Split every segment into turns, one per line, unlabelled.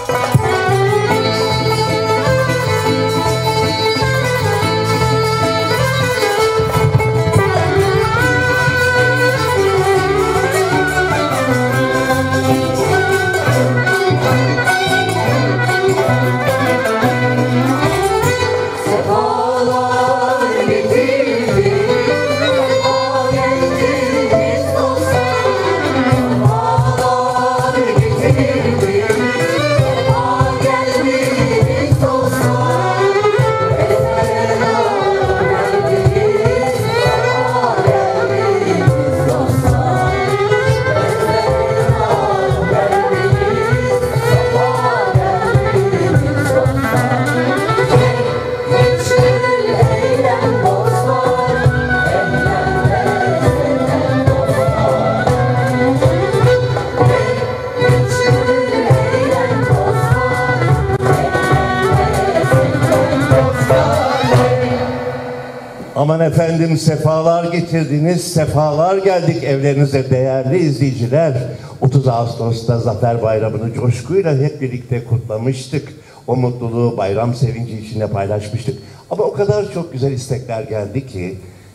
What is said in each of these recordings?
Aman efendim, sefalar getirdiniz, sefalar geldik evlerinize değerli izleyiciler. 30 Ağustos'ta Zafer Bayramı'nı coşkuyla hep birlikte kutlamıştık. O mutluluğu, bayram sevinci içinde paylaşmıştık. Ama o kadar çok güzel istekler geldi ki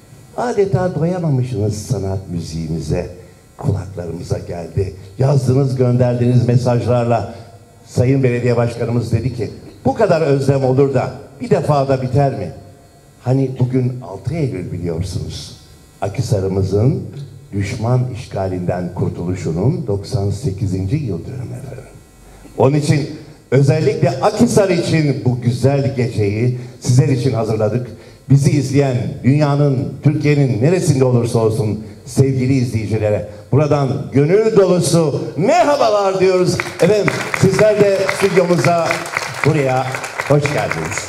adeta doyamamışsınız sanat müziğimize, kulaklarımıza geldi. Yazdığınız, gönderdiğiniz mesajlarla Sayın Belediye Başkanımız dedi ki bu kadar özlem olur da bir defada biter mi? Hani bugün 6 Eylül biliyorsunuz. Akhisar'ımızın düşman işgalinden kurtuluşunun 98. yıl dönümü efendim. Onun için özellikle Akhisar için bu güzel geceyi sizler için hazırladık. Bizi izleyen dünyanın, Türkiye'nin neresinde olursa olsun sevgili izleyicilere buradan gönül dolusu merhabalar diyoruz. Efendim sizler de stüdyomuza, buraya hoş geldiniz.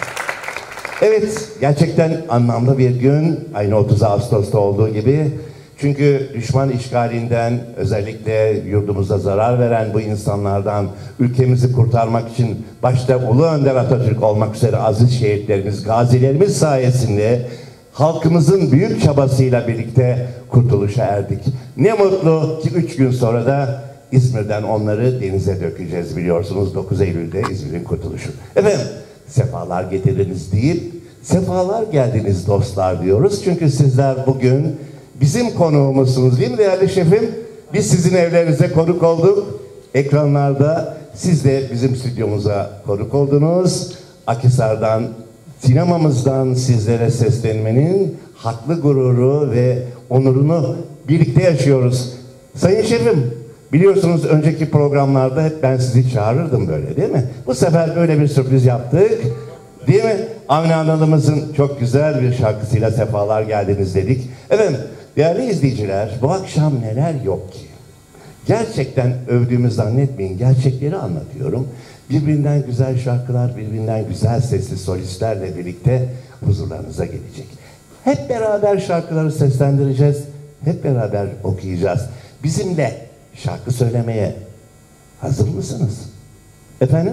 Evet, gerçekten anlamlı bir gün, aynı 30 Ağustos'ta olduğu gibi. Çünkü düşman işgalinden, özellikle yurdumuza zarar veren bu insanlardan ülkemizi kurtarmak için başta Ulu Önder Atatürk olmak üzere aziz şehitlerimiz, gazilerimiz sayesinde halkımızın büyük çabasıyla birlikte kurtuluşa erdik. Ne mutlu ki 3 gün sonra da İzmir'den onları denize dökeceğiz biliyorsunuz. 9 Eylül'de İzmir'in kurtuluşu. Efendim, sefalar getirdiniz deyip sefalar geldiniz dostlar diyoruz. Çünkü sizler bugün bizim konuğumuzsunuz değil mi değerli şefim? Biz sizin evlerinize konuk olduk. Ekranlarda siz de bizim stüdyomuza konuk oldunuz. Akhisar'dan, sinemamızdan sizlere seslenmenin haklı gururu ve onurunu birlikte yaşıyoruz. Sayın şefim, biliyorsunuz önceki programlarda hep ben sizi çağırırdım böyle değil mi? Bu sefer böyle bir sürpriz yaptık. Değil mi? Avni Analımızın çok güzel bir şarkısıyla sefalar geldiniz dedik. Efendim, değerli izleyiciler, bu akşam neler yok ki? Gerçekten övdüğümü zannetmeyin, gerçekleri anlatıyorum. Birbirinden güzel şarkılar, birbirinden güzel sesli solistlerle birlikte huzurlarınıza gelecek. Hep beraber şarkıları seslendireceğiz, hep beraber okuyacağız. Bizimle şarkı söylemeye hazır mısınız? Efendim?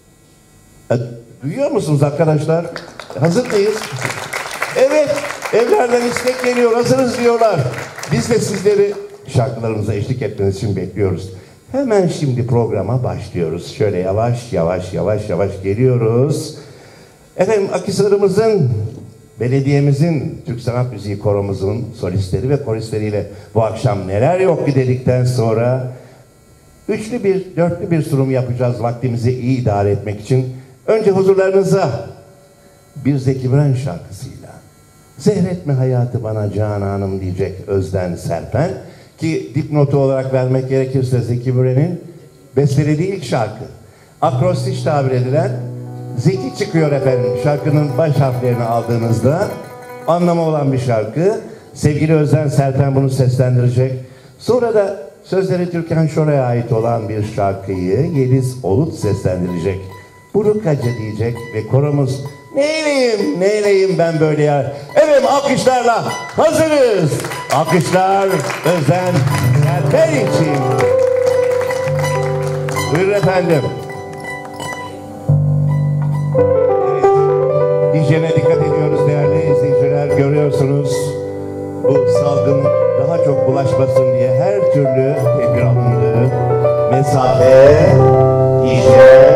Duyuyor musunuz arkadaşlar? Hazır mıyız? Evet, evlerden istek geliyor, hazırız diyorlar. Biz de sizleri şarkılarımıza eşlik etmeniz için bekliyoruz. Hemen şimdi programa başlıyoruz. Şöyle yavaş yavaş geliyoruz. Efendim, Akhisar'ımızın, belediyemizin, Türk Sanat Müziği Koromuzun solistleri ve koristleriyle bu akşam neler yok ki dedikten sonra dörtlü bir sunum yapacağız vaktimizi iyi idare etmek için. Önce huzurlarınıza bir Zeki Müren şarkısıyla "Zehretme hayatı bana Cananım" diyecek Özden Serpen, ki dipnotu olarak vermek gerekirse Zeki Müren'in bestelediği ilk şarkı. Akrostiş tabir edilen Zeki çıkıyor efendim şarkının baş harflerini aldığınızda, anlamı olan bir şarkı. Sevgili Özden Serpen bunu seslendirecek. Sonra da sözleri Türkan Şoray'a ait olan bir şarkıyı Yeliz Olut seslendirecek. Burukacı diyecek ve koromuz neyleyim ben böyle ya. Evet, alkışlarla hazırız. Alkışlar Özden Serpen için. Buyurun efendim. Evet, hijyene dikkat ediyoruz değerli izleyiciler. Görüyorsunuz, bu salgın daha çok bulaşmasın diye her türlü tedbir alındı. Mesafe, hijyen,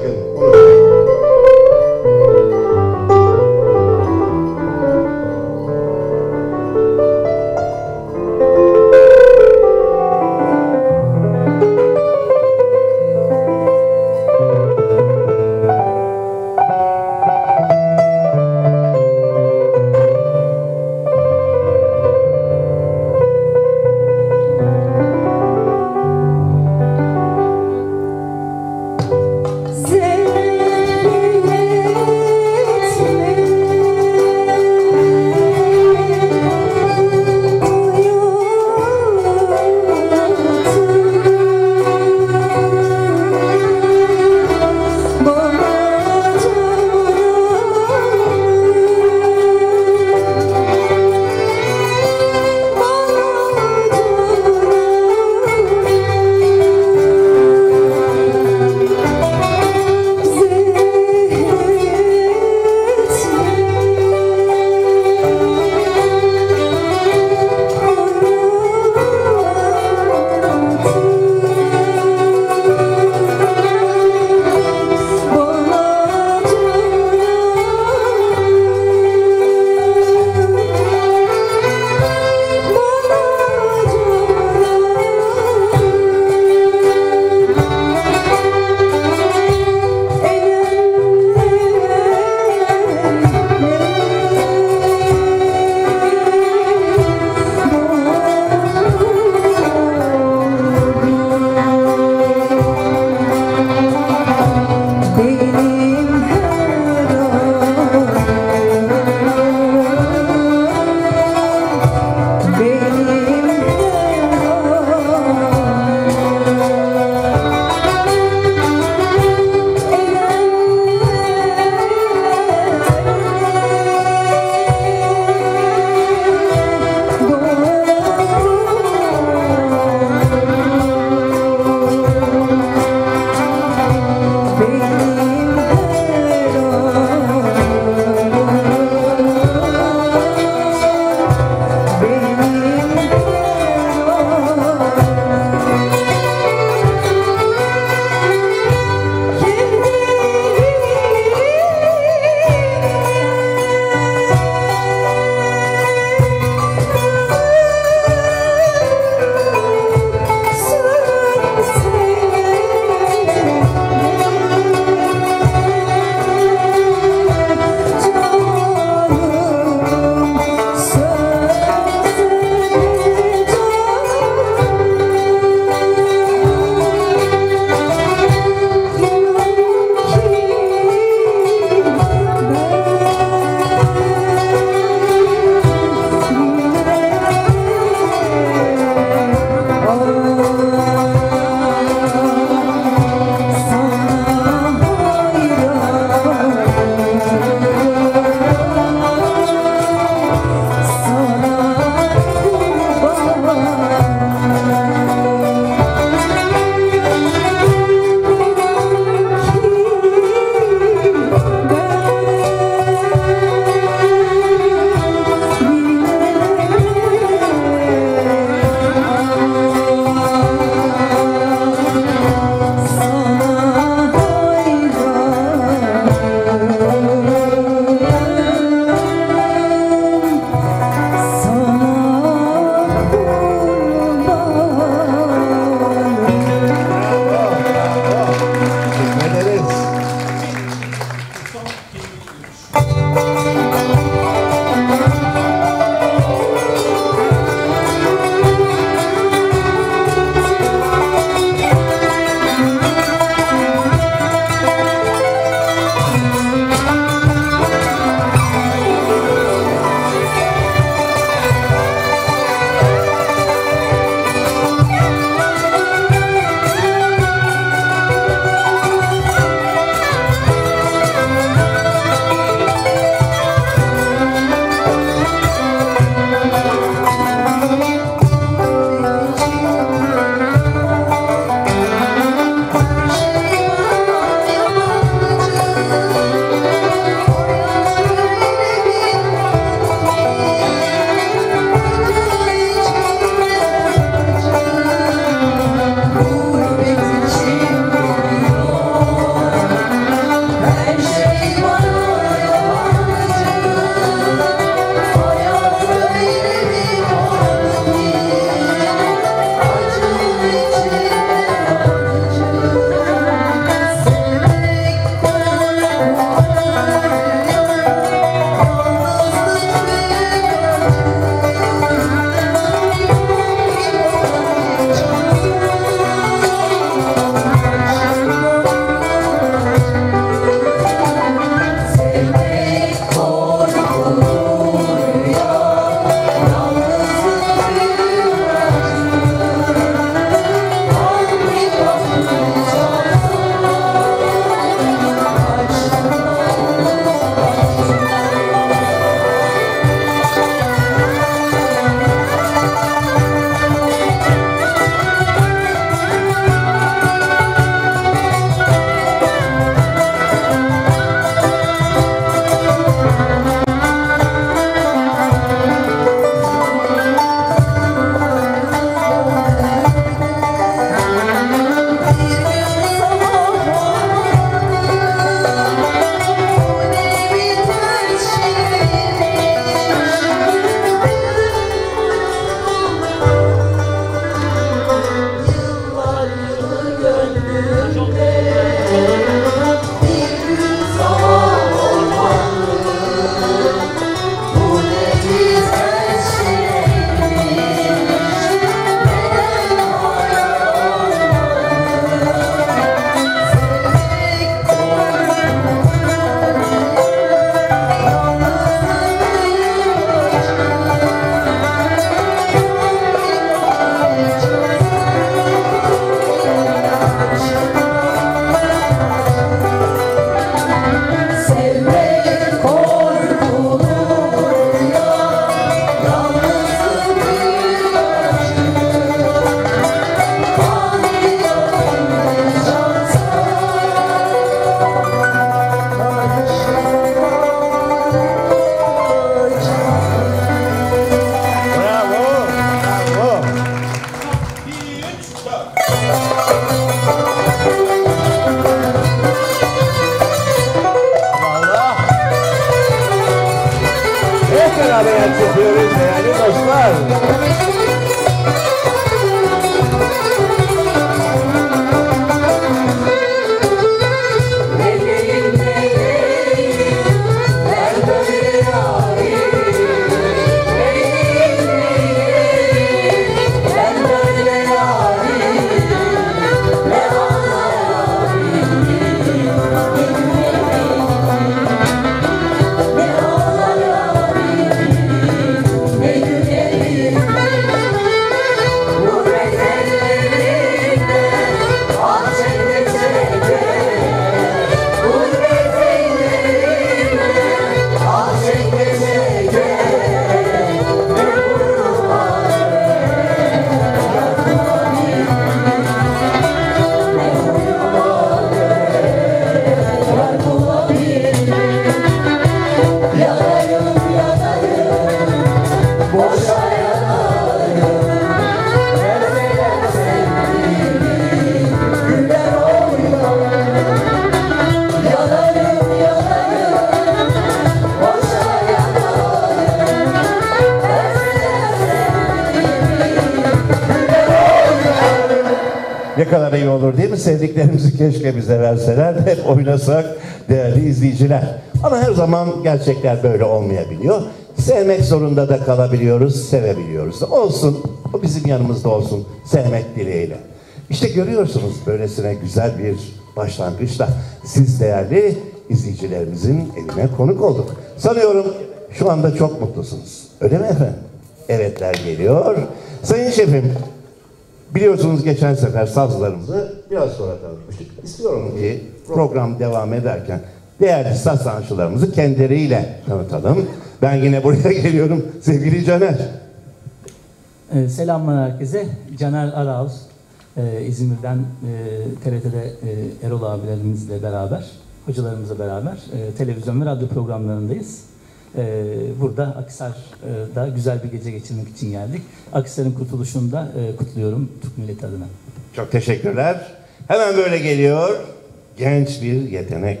Ne kadar iyi olur değil mi? Sevdiklerimizi keşke bize verseler de hep oynasak değerli izleyiciler. Ama her zaman gerçekler böyle olmayabiliyor. Sevmek zorunda da kalabiliyoruz, sevebiliyoruz. Olsun, o bizim yanımızda olsun, sevmek dileğiyle. İşte görüyorsunuz böylesine güzel bir başlangıçla siz değerli izleyicilerimizin evine konuk olduk. Sanıyorum şu anda çok mutlusunuz. Öyle mi efendim? Evetler geliyor. Sayın şefim, biliyorsunuz geçen sefer sazlarımızı biraz sonra tanıtmıştık. İstiyorum ki program devam ederken değerli saz sanatçılarımızı kendileriyle tanıtalım. Ben yine buraya geliyorum sevgili Caner.
Selamlar herkese. Caner Arauz. İzmir'den TRT'de Erol abilerimizle beraber, hocalarımızla beraber televizyon ve radyo programlarındayız. Burada Akhisar'da güzel bir gece geçirmek için geldik. Akhisar'ın kurtuluşunu da kutluyorum Türk milleti adına.
Çok teşekkürler. Hemen böyle geliyor genç bir yetenek.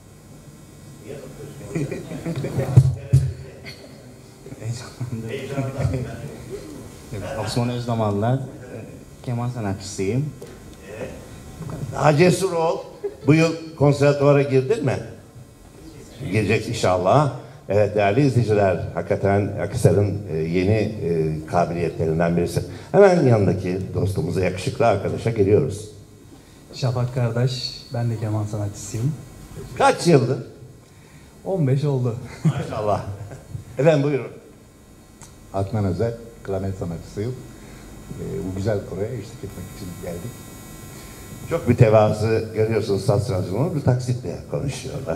Osman Özdamarlar, keman sanatçısıyım.
Daha cesur ol. Bu yıl konservatuvara girdin mi? Girecek inşallah. Evet değerli izleyiciler, hakikaten Akhisar'ın yeni kabiliyetlerinden birisi. Hemen yanındaki dostumuza, yakışıklı arkadaşa geliyoruz.
Şafak kardeş, ben de keman sanatçısıyım.
Kaç yıldır?
15 oldu.
Maşallah. Efendim buyurun.
Adnan Özer, klarnet sanatçısıyım. Bu güzel koroya eşlik etmek için geldik.
Çok bir mütevazı görüyorsunuz satrancılarını bir taksitle konuşuyorlar.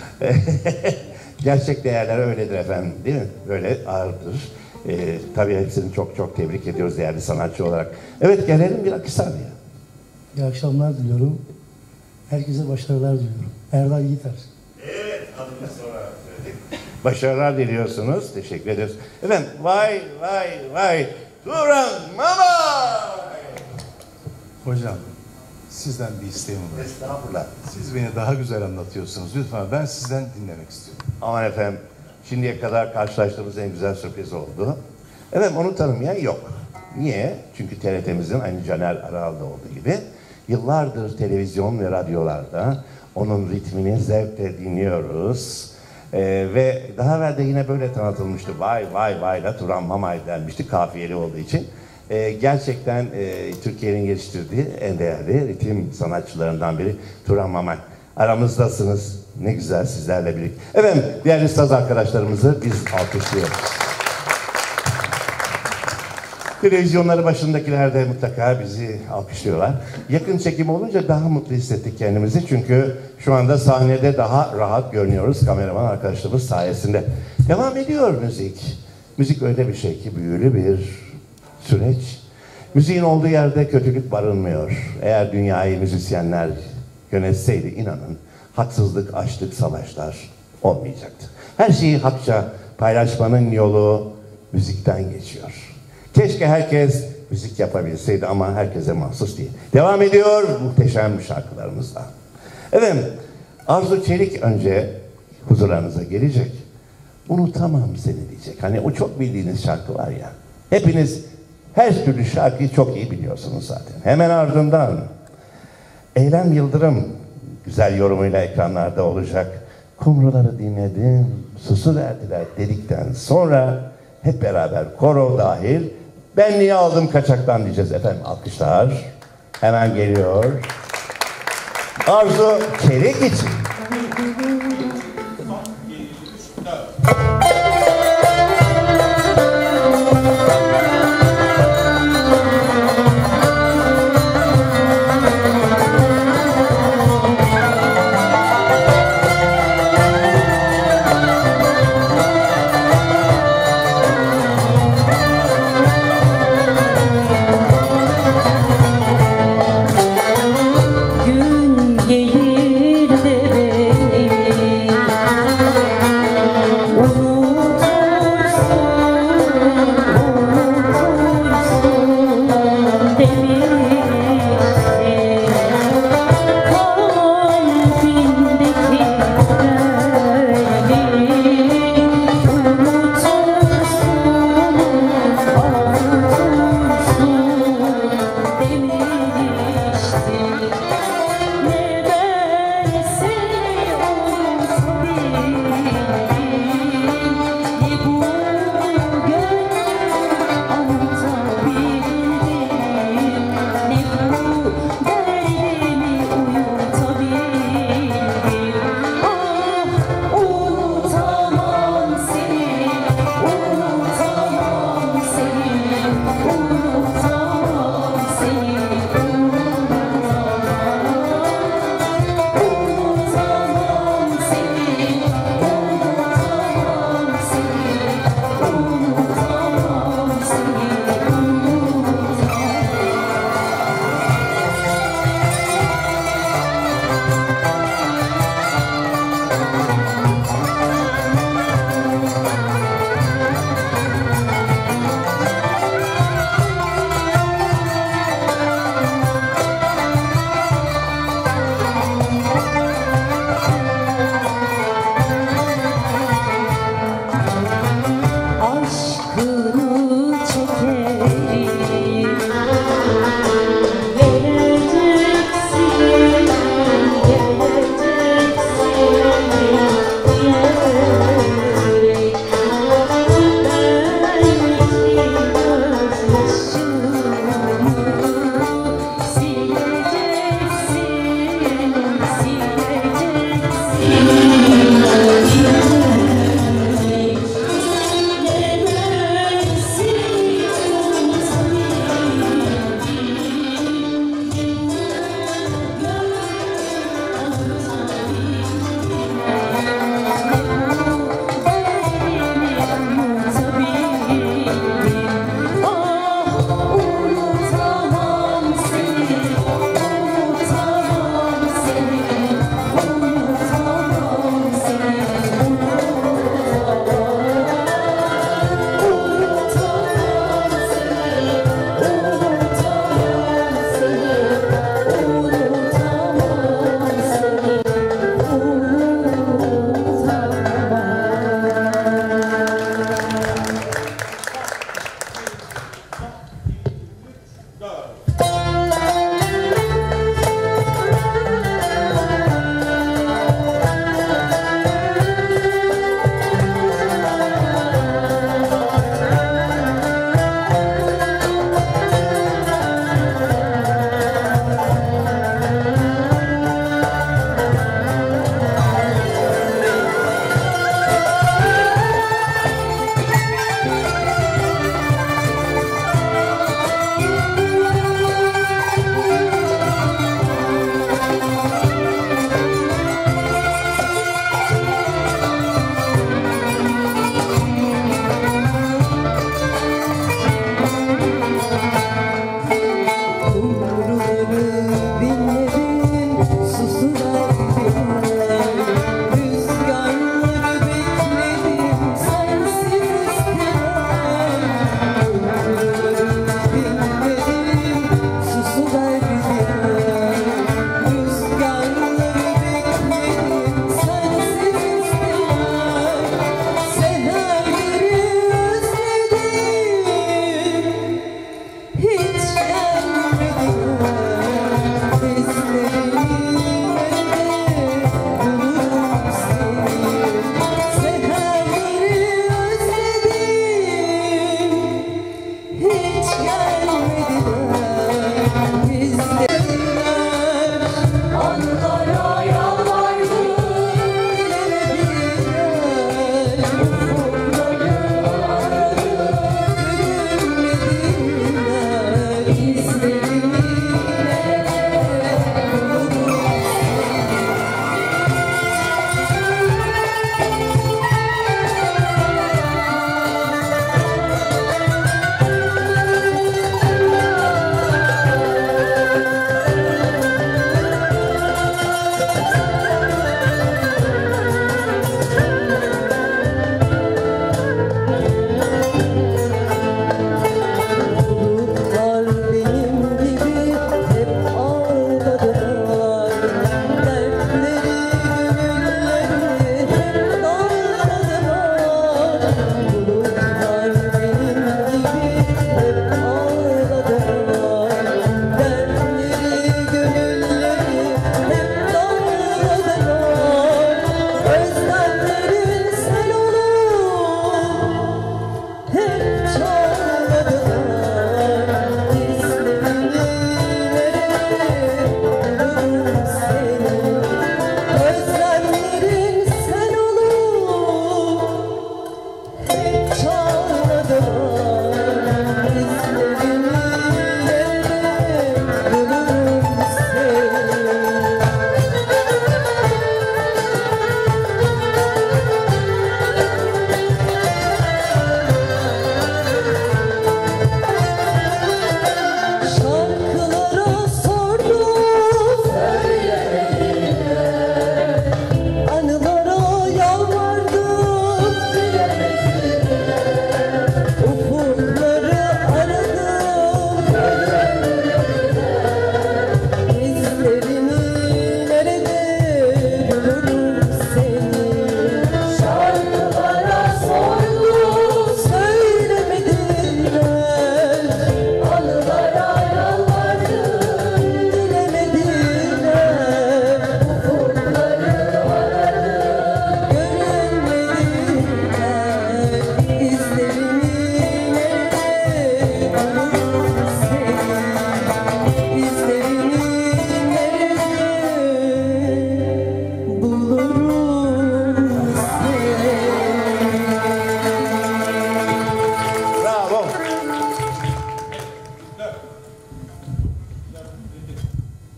Gerçek değerler öyledir efendim değil mi? Böyle ağırdır. Tabii hepsini çok çok tebrik ediyoruz değerli sanatçı olarak. Evet gelelim bir Akhisar'ya.
İyi akşamlar diliyorum. Herkese başarılar diliyorum. Erdal Yiğiter.
Evet, adını sonra söyledik. Başarılar diliyorsunuz. Teşekkür ederiz. Efendim, vay vay vay. Turan Mama!
Hocam, sizden bir isteğim var.
Estağfurullah.
Siz beni daha güzel anlatıyorsunuz. Lütfen ben sizden dinlemek istiyorum.
Aman efendim, şimdiye kadar karşılaştığımız en güzel sürpriz oldu. Efendim, onu tanımayan yok. Niye? Çünkü TRT'mizin aynı Caner Aral'da olduğu gibi yıllardır televizyon ve radyolarda onun ritmini zevkle dinliyoruz. Ve daha evvel de yine böyle tanıtılmıştı. Vay vay vayla Turan Mamay denmişti kafiyeli olduğu için. Gerçekten Türkiye'nin geliştirdiği en değerli ritim sanatçılarından biri Turan Mamay. Aramızdasınız. Ne güzel sizlerle birlikte. Efendim değerli saz arkadaşlarımızı biz alkışlıyoruz. Televizyonları başındakiler de mutlaka bizi alkışlıyorlar. Yakın çekim olunca daha mutlu hissettik kendimizi. Çünkü şu anda sahnede daha rahat görünüyoruz kameraman arkadaşlarımız sayesinde. Devam ediyor müzik. Müzik öyle bir şey ki büyülü bir süreç. Müziğin olduğu yerde kötülük barınmıyor. Eğer dünyayı müzisyenler yönetseydi inanın haksızlık, açlık, savaşlar olmayacaktı. Her şeyi hakça paylaşmanın yolu müzikten geçiyor. Keşke herkes müzik yapabilseydi ama herkese mahsus değil. Devam ediyor muhteşem şarkılarımızla. Efendim, Arzu Çelik önce huzurlarınıza gelecek. Unutamam seni diyecek. Hani o çok bildiğiniz şarkı var ya. Hepiniz her türlü şarkıyı çok iyi biliyorsunuz zaten. Hemen ardından Eylem Yıldırım güzel yorumuyla ekranlarda olacak. Kumruları dinledim, susu verdiler dedikten sonra hep beraber koro dahil ben niye aldım kaçaktan diyeceğiz efendim. Alkışlar hemen geliyor. Arzu Çelik için.
Gün gelir de beni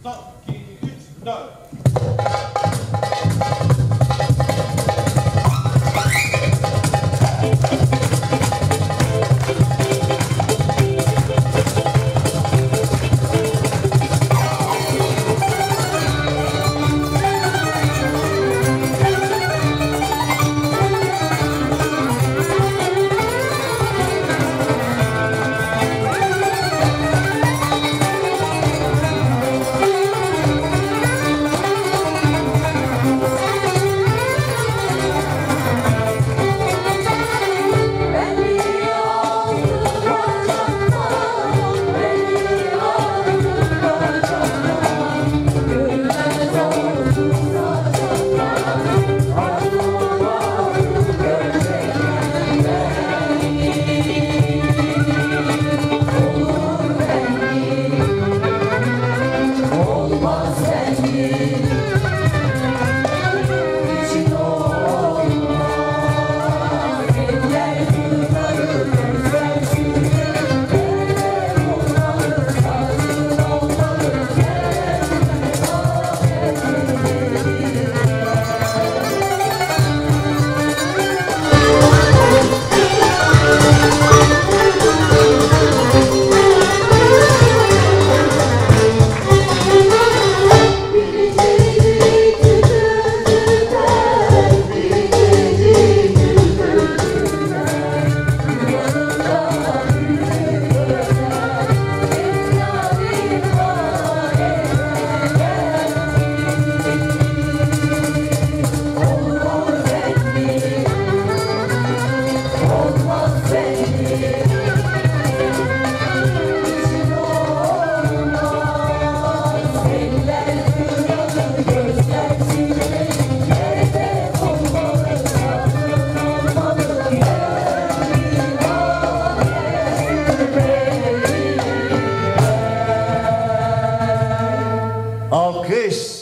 Alkış.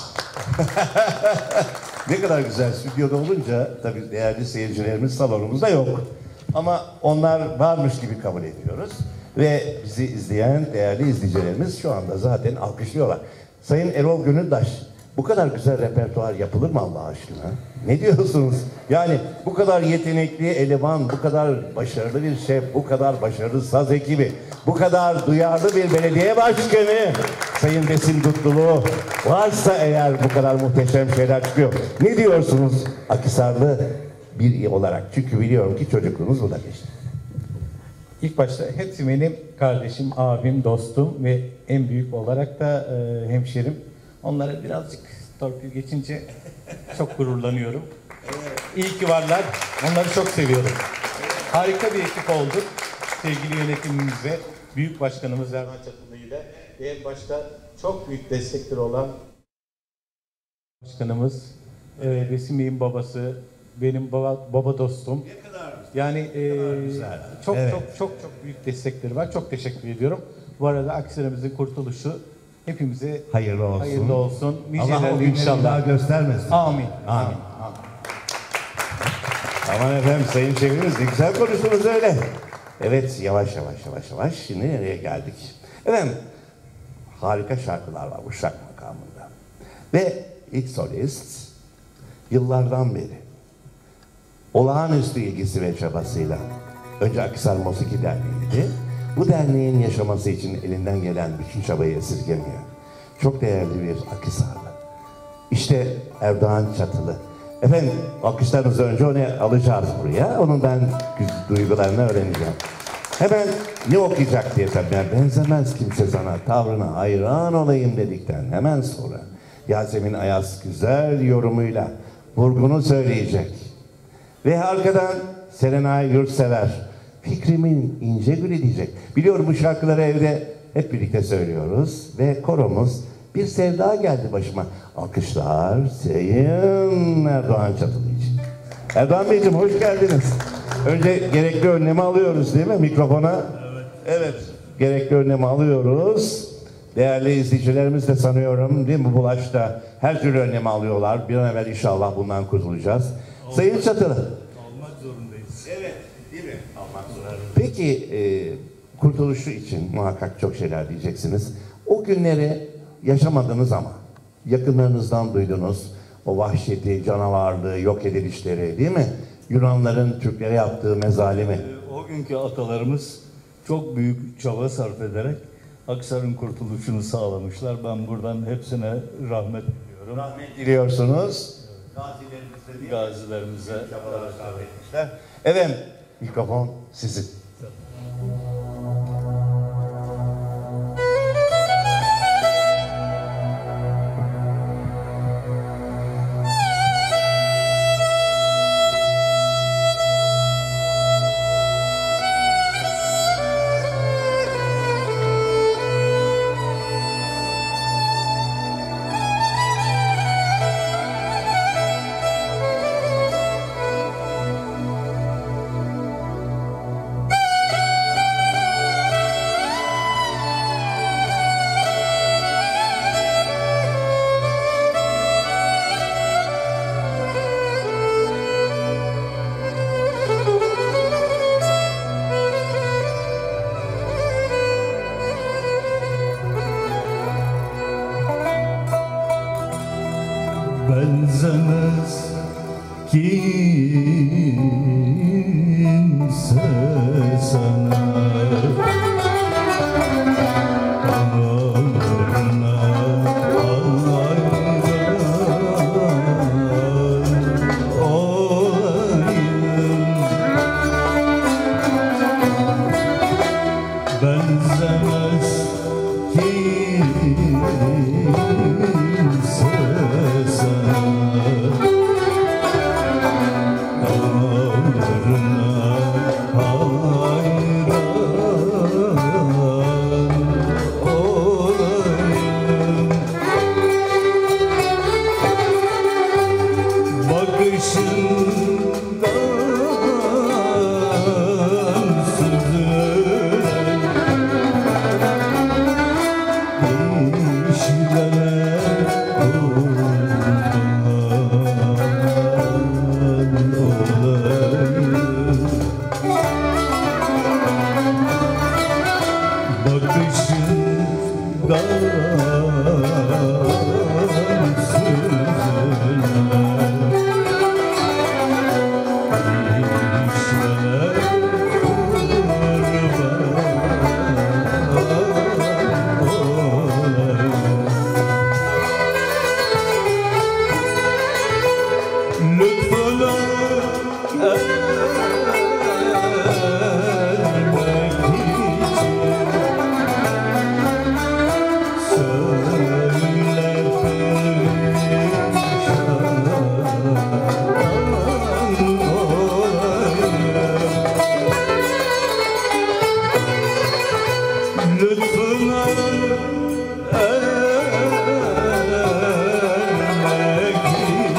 Ne kadar güzel, stüdyoda olunca tabii değerli seyircilerimiz salonumuzda yok. Ama onlar varmış gibi kabul ediyoruz. Ve bizi izleyen değerli izleyicilerimiz şu anda zaten alkışlıyorlar. Sayın Erol Gönüldaş, bu kadar güzel repertuar yapılır mı Allah aşkına? Ne diyorsunuz? Yani bu kadar yetenekli eleman, bu kadar başarılı bir şef, bu kadar başarılı saz ekibi, bu kadar duyarlı bir belediye başkanı, Sayın Besim Dutlulu, varsa eğer bu kadar muhteşem şeyler çıkıyor. Ne diyorsunuz Akhisarlı bir olarak? Çünkü biliyorum ki çocukluğunuz burada geçti.
İlk başta hepsi benim kardeşim, abim, dostum ve en büyük olarak da hemşerim. Onlara birazcık torpil geçince çok gururlanıyorum. İyi ki varlar. Onları çok seviyorum. Harika bir ekip olduk. Sevgili yönetimimize, büyük başkanımız Erman Çatılı ile ve en başta çok büyük destekleri olan başkanımız, Besim Bey'in babası, benim baba dostum. Yani çok çok büyük destekleri var. Çok teşekkür ediyorum. Bu arada Akhisar'ımızın kurtuluşu hepimize
Hayırlı olsun.
hayırlı olsun.
Allah o
Nicelerle
günleri
inşallah.
daha göstermesin.
Amin.
Amin. Aman efendim sayın şefimiz ne güzel konuştunuz öyle. Evet yavaş yavaş. Şimdi nereye geldik? Efendim harika şarkılar var bu şarkı makamında. Ve ilk solist yıllardan beri olağanüstü ilgisi ve çabasıyla önce Akhisar Musiki Derneği'ydi. Bu derneğin yaşaması için elinden gelen bütün çabayı esirgemiyor. Çok değerli bir Akhisarlı. İşte Erdoğan Çatılı. Efendim alkışlarınızı önce onu alacağız buraya. Onun ben duygularını öğreneceğim. Hemen ne okuyacak diye tabii benzemez kimse sana, tavrına hayran olayım dedikten hemen sonra Yasemin Ayaz güzel yorumuyla vurgunu söyleyecek. Ve arkadan Serenay Yurtsever fikrimin ince gülü diyecek. Biliyorum bu şarkıları evde hep birlikte söylüyoruz ve koromuz bir sevda geldi başıma. Alkışlar Sayın Erdoğan Çatılı için. Erdoğan Beyciğim hoş geldiniz. Önce gerekli önlemi alıyoruz değil mi mikrofona? Evet. Gerekli önlemi alıyoruz. Değerli izleyicilerimiz de sanıyorum değil mi bu bulaşta her türlü önlemi alıyorlar. Bir an evvel inşallah bundan kurtulacağız. Sayın Çatılı.
Almak zorundayız. Evet, değil mi? Almak zorundayız.
Peki kurtuluşu için muhakkak çok şeyler diyeceksiniz. O günleri yaşamadınız ama yakınlarınızdan duydunuz. O vahşeti, canavarlığı, yok edilişleri değil mi? Yunanların Türklere yaptığı mezalimi.
O günkü atalarımız çok büyük çaba sarf ederek Aksaray'ın kurtuluşunu sağlamışlar. Ben buradan hepsine rahmet diliyorum.
Rahmet diliyorsunuz.
Gazilerimize
Çabalar sarf etmişler. Evet, mikrofon sizin.
benzemez kimse sana. Ağlarına ağlayın olayım. Benzemez kimse sana. Ağlarına hayran olayım. Bakışından süzülen işlere kurban olayım. Bakışından lütfuna ermek için söyle perişan olayım. Lütfuna ermek için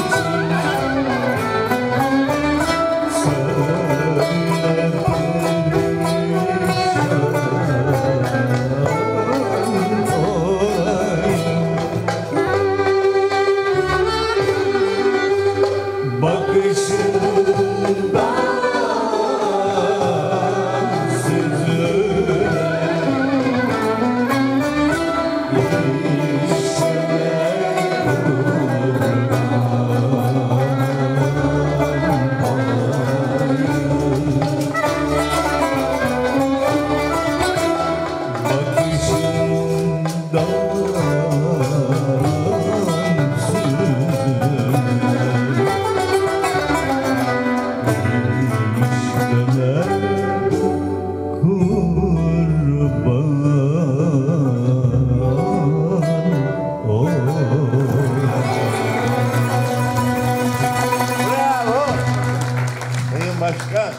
Bravo. Sayın Başkan.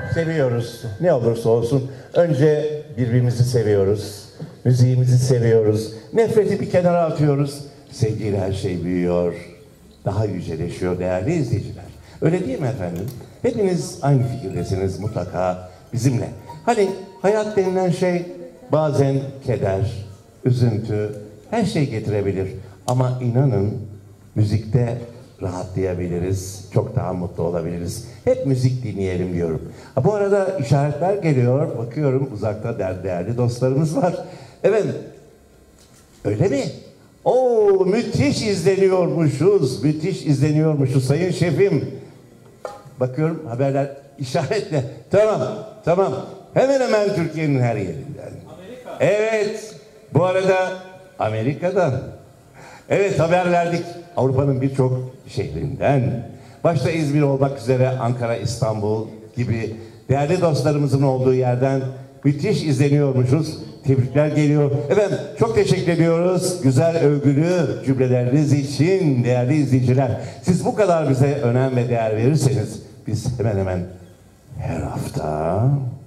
seviyoruz. Ne olursa olsun önce birbirimizi seviyoruz. Müziğimizi seviyoruz. Nefreti bir kenara atıyoruz. Sevgiyle her şey büyüyor. Daha yüceleşiyor değerli izleyiciler. Öyle değil mi efendim? Hepiniz aynı fikirdesiniz mutlaka bizimle. Hani hayat denilen şey bazen keder, üzüntü, her şey getirebilir. Ama inanın müzikte rahatlayabiliriz, çok daha mutlu olabiliriz. Hep müzik dinleyelim diyorum. Ha, bu arada işaretler geliyor, bakıyorum uzakta değerli dostlarımız var. Efendim, öyle mi? Oo, müthiş izleniyormuşuz, müthiş izleniyormuşuz sayın şefim. Bakıyorum haberler işaretle. Tamam. Hemen hemen Türkiye'nin her yerinden. Amerika. Evet, bu arada Amerika'dan. Evet, haber verdik. Avrupa'nın birçok şehrinden. Başta İzmir olmak üzere Ankara, İstanbul gibi değerli dostlarımızın olduğu yerden müthiş izleniyormuşuz. Tebrikler geliyor. Efendim çok teşekkür ediyoruz. Güzel övgülü cümleleriniz için değerli izleyiciler. Siz bu kadar bize önem ve değer verirseniz biz hemen hemen her hafta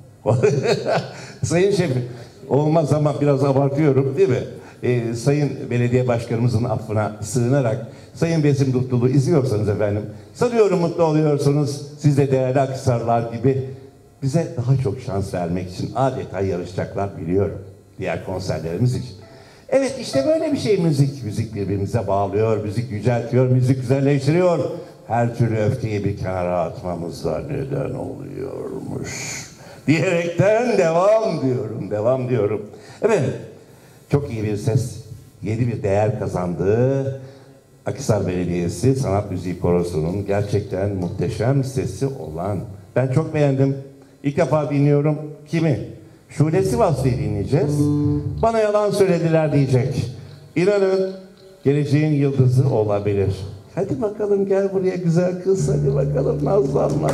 Sayın Şefim, olmaz ama biraz abartıyorum değil mi? Sayın Belediye Başkanımızın affına sığınarak Sayın Besim Dutlulu'yu izliyorsanız efendim, sanıyorum mutlu oluyorsunuz. Siz de değerli Akhisarlar gibi bize daha çok şans vermek için adeta yarışacaklar biliyorum. Diğer konserlerimiz için. Evet, işte böyle bir şey müzik. Müzik birbirimize bağlıyor, müzik yüceltiyor, müzik güzelleştiriyor. Her türlü öfkeyi bir kenara atmamızda neden oluyormuş diyerekten devam diyorum. Efendim, çok iyi bir ses, yeni bir değer kazandığı Akhisar Belediyesi Sanat Müziği Korosu'nun gerçekten muhteşem sesi olan. Ben çok beğendim. İlk defa dinliyorum. Kimi? Şule Sivaslı'yı dinleyeceğiz. Bana yalan söylediler diyecek. İnanın geleceğin yıldızı olabilir. Hadi bakalım, gel buraya güzel kız. Hadi bakalım, nazlanma.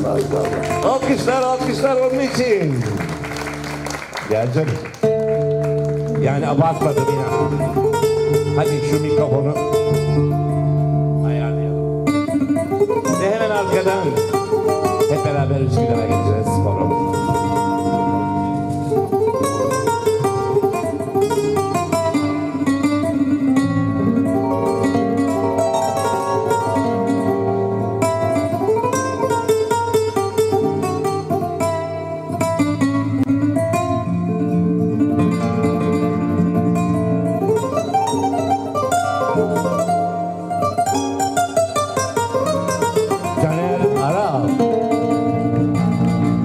Alkışlar onun için. Gel canım. Yani abartmadım inan. Hadi şu mikrofonu ayarlayalım. Ve hemen arkadan hep beraber Üsküdar'a gideceğiz. Korum. Caner Aral.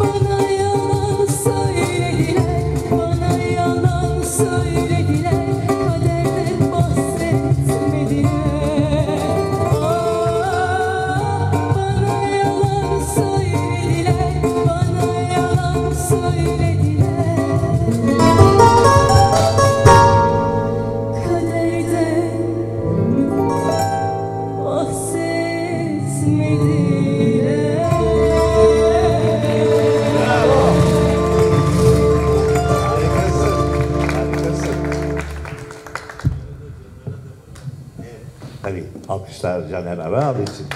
Bana yalan söylediler, bana yalan söylediler, kaderden bahsetmediler. Bana yalan söylediler, bana yalan söylediler. Kaderden bahsetmediler.
Harikasın. Tabii alkışlar Caner Aral için.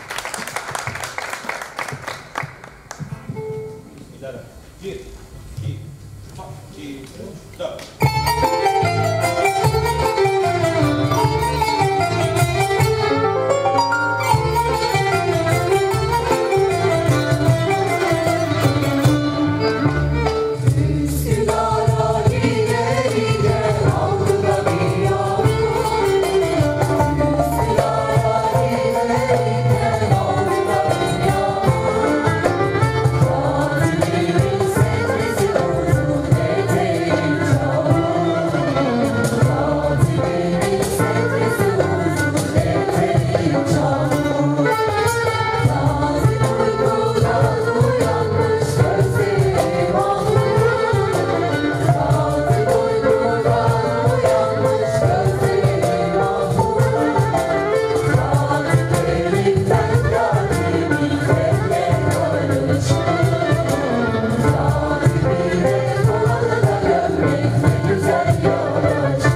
Üsküdar'a gider gider aldı da bir yağmur. Üsküdar'a gider gider aldı da bir yağmur. Fatih'in senesi uzun eteğin çamur. Fatih'in senesi uzun eteğin çamur. Nazik uykudan uyanmış gözleri mahmur. Nazik uykudan uyanmış gözleri mahmur. Nazik elinden kalbimi teller karışır. Nazik bir de kolalı da gömlek ne güzel yaraşır.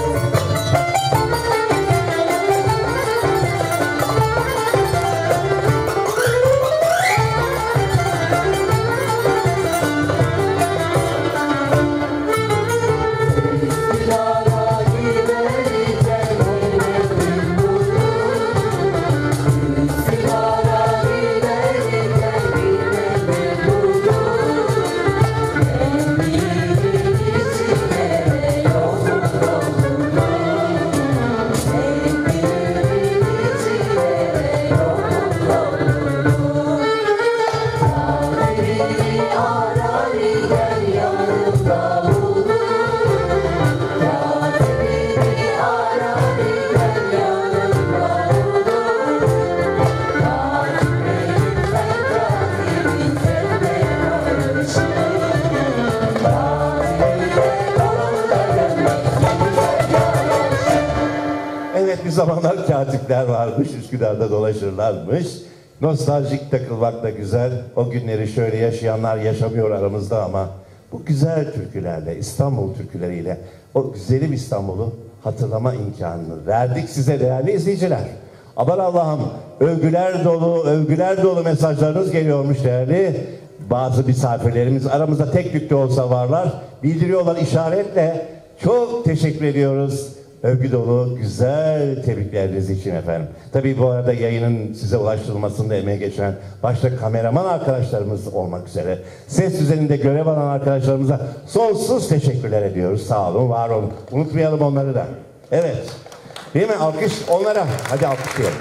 Üsküdar'a gider gider ellerim bulur. Üsküdar'a gider gider ellerim bulur. Emniyetin içine yolum doldurur. Emniyetin içine yolum doldurur. Kaderini arar gider yanımda bulur. Kaderini arar gider yanımda bulur. Kaderim ben kaderim teller karışır. Kaderine kolalı da gömlek ne güzel yaraşır.
Evet, bir zamanlar katipler varmış, Üsküdar'da dolaşırlarmış. Nostaljik takılmak da güzel. O günleri şöyle yaşayanlar yaşamıyor aramızda ama bu güzel türkülerle, İstanbul türküleriyle o güzelim İstanbul'u hatırlama imkanını verdik size değerli izleyiciler. Aman Allah'ım, övgüler dolu mesajlarınız geliyormuş değerli. Bazı misafirlerimiz aramızda tek tük de olsa varlar. Bildiriyorlar işaretle. Çok teşekkür ediyoruz. Övgü dolu güzel tebrikleriniz için efendim. Tabii bu arada yayının size ulaştırılmasında emeği geçen başta kameraman arkadaşlarımız olmak üzere ses düzeninde görev alan arkadaşlarımıza sonsuz teşekkürler ediyoruz. Sağ olun, var olun. Unutmayalım onları da. Evet. Değil mi? Alkış onlara. Hadi alkışlayalım.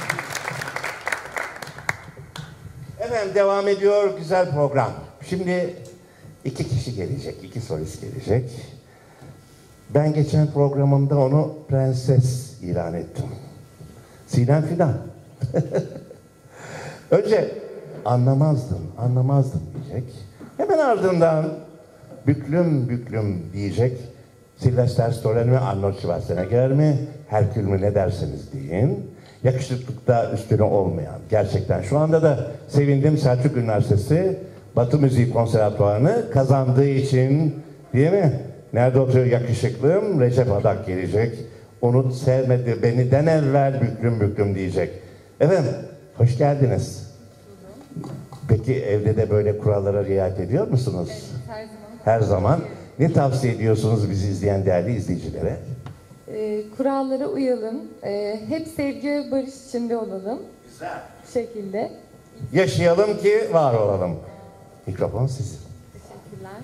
Efendim devam ediyor güzel program. Şimdi iki kişi gelecek, iki solist gelecek. Ben geçen programımda onu prenses ilan ettim. Sinem Fidan. Önce anlamazdım diyecek. Hemen ardından büklüm diyecek. Sylvester Stallone mi, Arnold Schwarzenegger mi, Herkül mü ne derseniz deyin. Yakışıklıkta üstüne olmayan, gerçekten şu anda da sevindim, Selçuk Üniversitesi Batı Müziği Konservatuvarı'nı kazandığı için, değil mi? Nerede oturuyor yakışıklım? Recep Adak gelecek. Unut sevmedi beniden evvel büklüm diyecek. Efendim, hoş geldiniz. Peki evde de böyle kurallara riayet ediyor musunuz?
Evet, her zaman.
Her zaman. Ne tavsiye ediyorsunuz bizi izleyen değerli izleyicilere?
Kurallara uyalım. Hep sevgi ve barış içinde olalım.
Güzel.
Bu şekilde.
Yaşayalım ki var olalım. Mikrofon sizin.
Teşekkürler.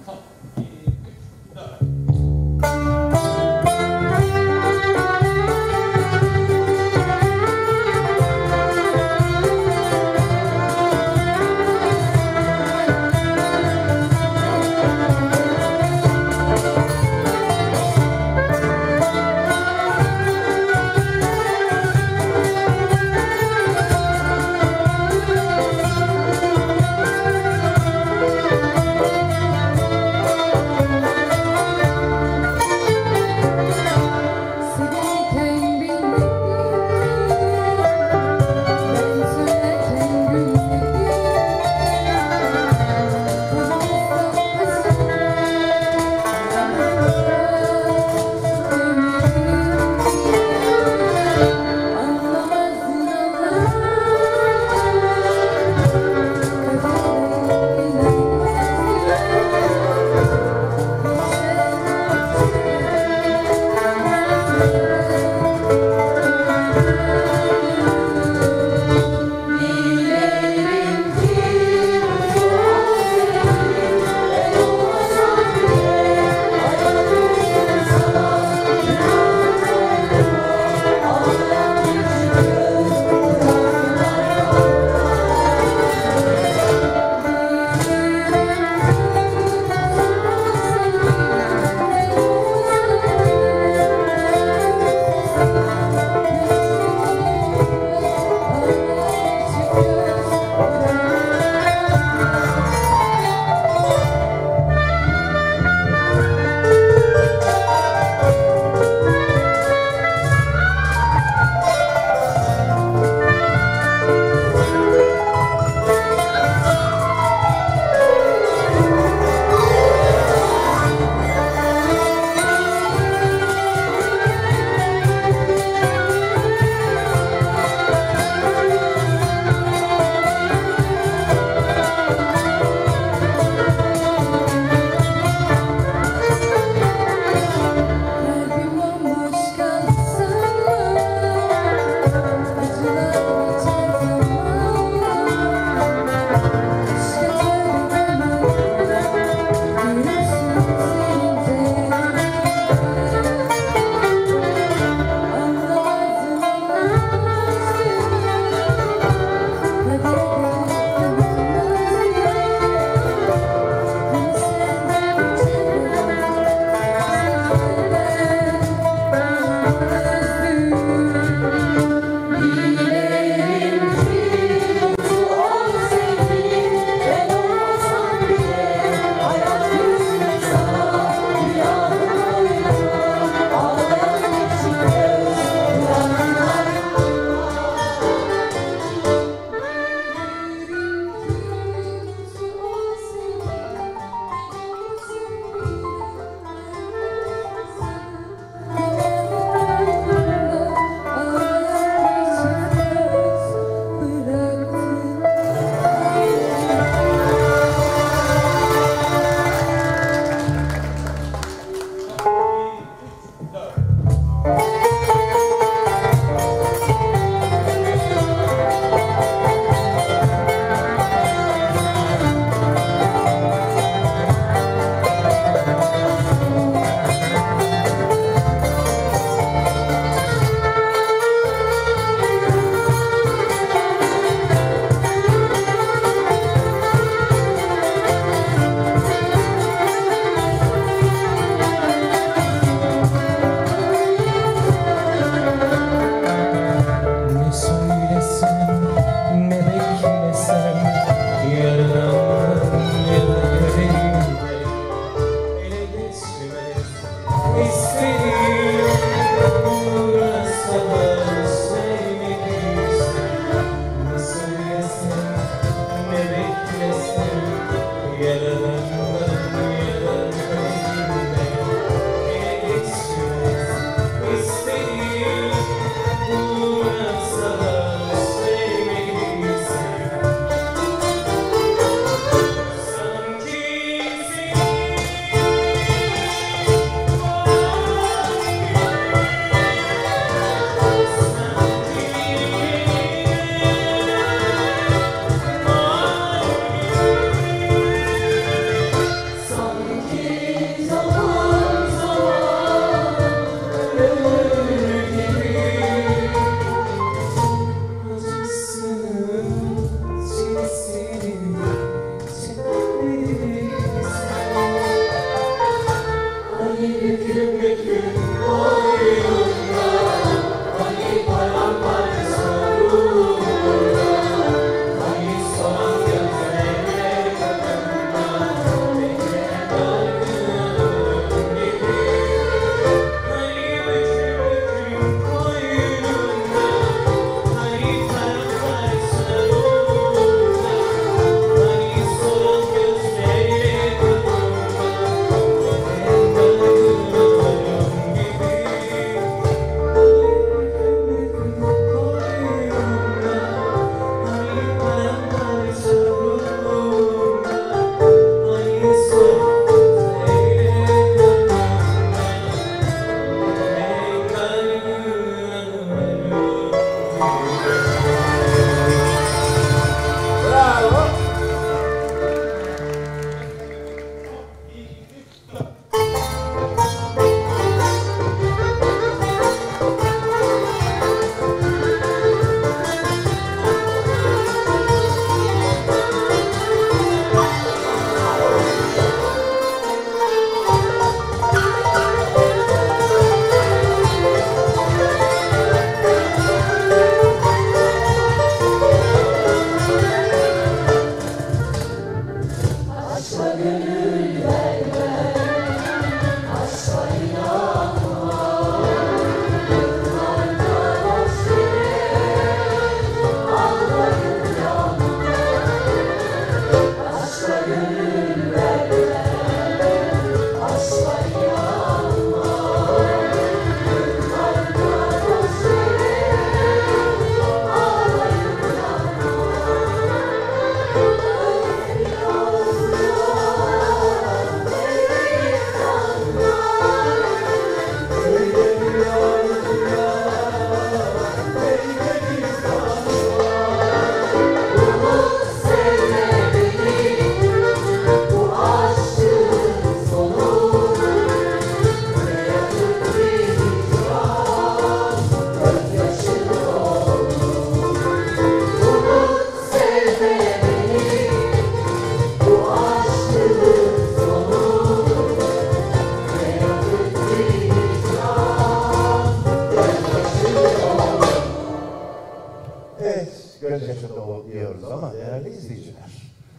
gözyaşı dolu diyoruz ama değerli izleyiciler,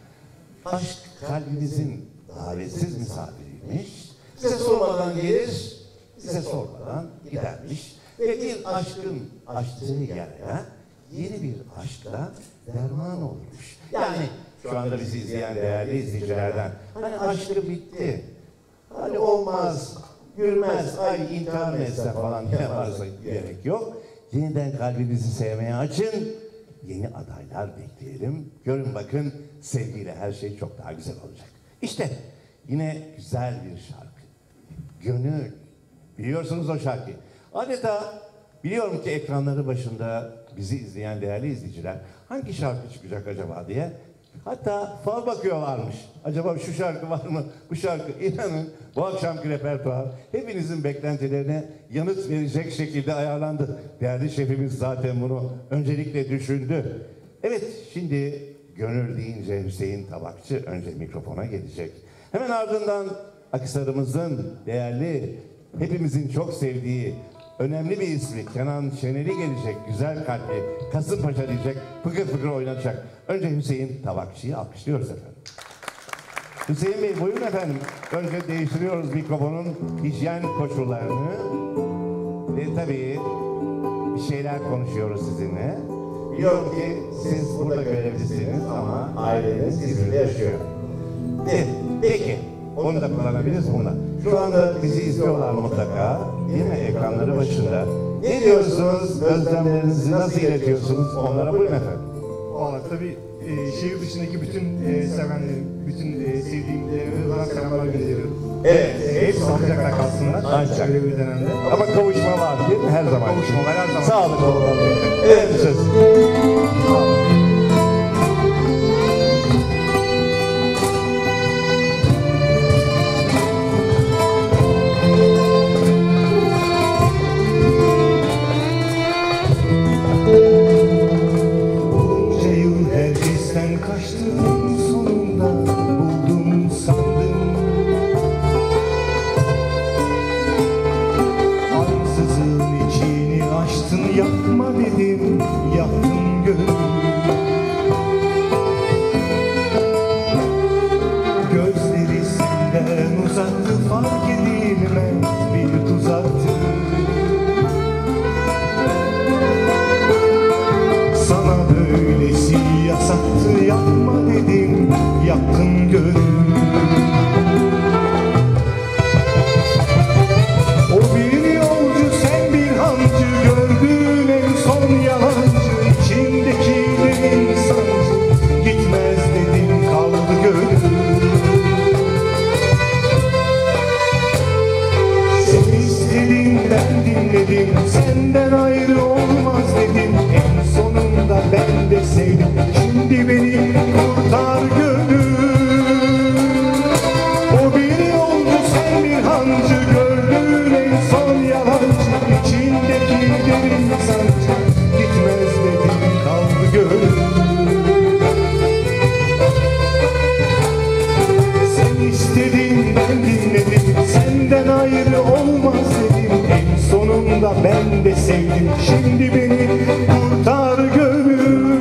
aşk kalbinizin davetsiz misafiriymiş, size sormadan gelir, size sormadan gidermiş ve bir aşkın açtığı yere yeni bir aşkla derman olmuş. Yani şu anda bizi izleyen değerli izleyicilerden, hani aşkı bitti, hani olmaz, gülmez, ay intihar mı etse falan ne varsa gerek yok. Yeniden kalbinizi sevmeye açın, yeni adaylar bekleyelim. Görün bakın, sevgiyle her şey çok daha güzel olacak. İşte yine güzel bir şarkı. Gönül. Biliyorsunuz o şarkıyı. Adeta biliyorum ki ekranları başında bizi izleyen değerli izleyiciler hangi şarkı çıkacak acaba diye. Hatta fal bakıyorlarmış. Acaba şu şarkı var mı? Bu şarkı. İnanın bu akşamki repertuar hepinizin beklentilerine yanıt verecek şekilde ayarlandı. Değerli şefimiz zaten bunu öncelikle düşündü. Evet, şimdi gönül deyince Hüseyin Tabakçı önce mikrofona gelecek. Hemen ardından Akhisar'ımızın değerli, hepimizin çok sevdiği önemli bir ismi Kenan Şener'i gelecek, güzel kalpli, Kasımpaşa diyecek, fıkır fıkır oynatacak. Önce Hüseyin Tabakçı'yı alkışlıyoruz efendim. Hüseyin Bey buyurun efendim. Önce değiştiriyoruz mikrofonun hijyen koşullarını. Ve tabii bir şeyler konuşuyoruz sizinle. Biliyorum ki siz burada görevlisiniz ama aileniz İzmir'de yaşıyor. Evet, peki. Onu da kullanabiliriz buna. Şu anda bizi izliyorlar mutlaka. Değil mi? Ekranları başında. Ne diyorsunuz? Özlemlerinizi nasıl iletiyorsunuz? Onlara buyurun efendim.
Valla tabii şehir dışındaki bütün sevenlerim, bütün sevdiğimlerime buradan selamlar gönderiyorum.
Evet.
Hepsi sağlıcakla kalsınlar.
Ancak.
Böyle bir dönemde.
Ama kavuşma var değil mi? Her zaman.
Kavuşmalar her zaman.
Sağlık olun. Evet söz.
Sağ olun. Bunca yıl herkesten kaçtım, sonunda buldum sandım. Ansızın içini açtın, yapma dedim, yaptın gönlüm. Gözleri senden uzaktı, fark edilmez bir tuzaktı. Sana böylesi yasaktı, yapma dedim, yaptın gönlüm. O bir yolcu, sen bir hancı, gördüğün en son yalancı. İçindekilerin sancı, gitmez dedim, kaldı gönlüm. Sen istedin, ben dinledim, senden ayrı olmaz dedim. En sonunda ben de sevdim, şimdi beni kurtar gönlüm. O bir yolcu, sen bir hancı, gördüğün en son yalancı. İçindeki derin sancı, gitmez dedim, kaldı gönlüm. Sen istedin, ben dinledim, senden ayrı olmaz dedim. En sonunda ben de sevdim, şimdi beni kurtar gönlüm.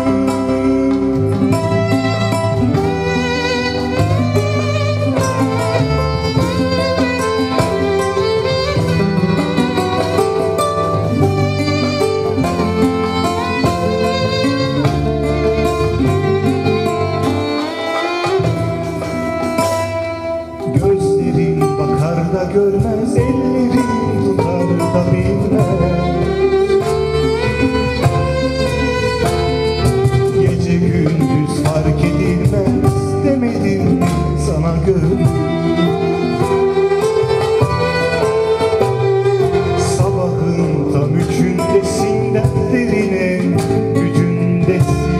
Gözlerin bakar da görmez, ellerin tutar da bilmez. Gece gündüz fark edilmez, demedim sana gönlüm. Sabahın tam üçündesin, dertlerine gücündesin.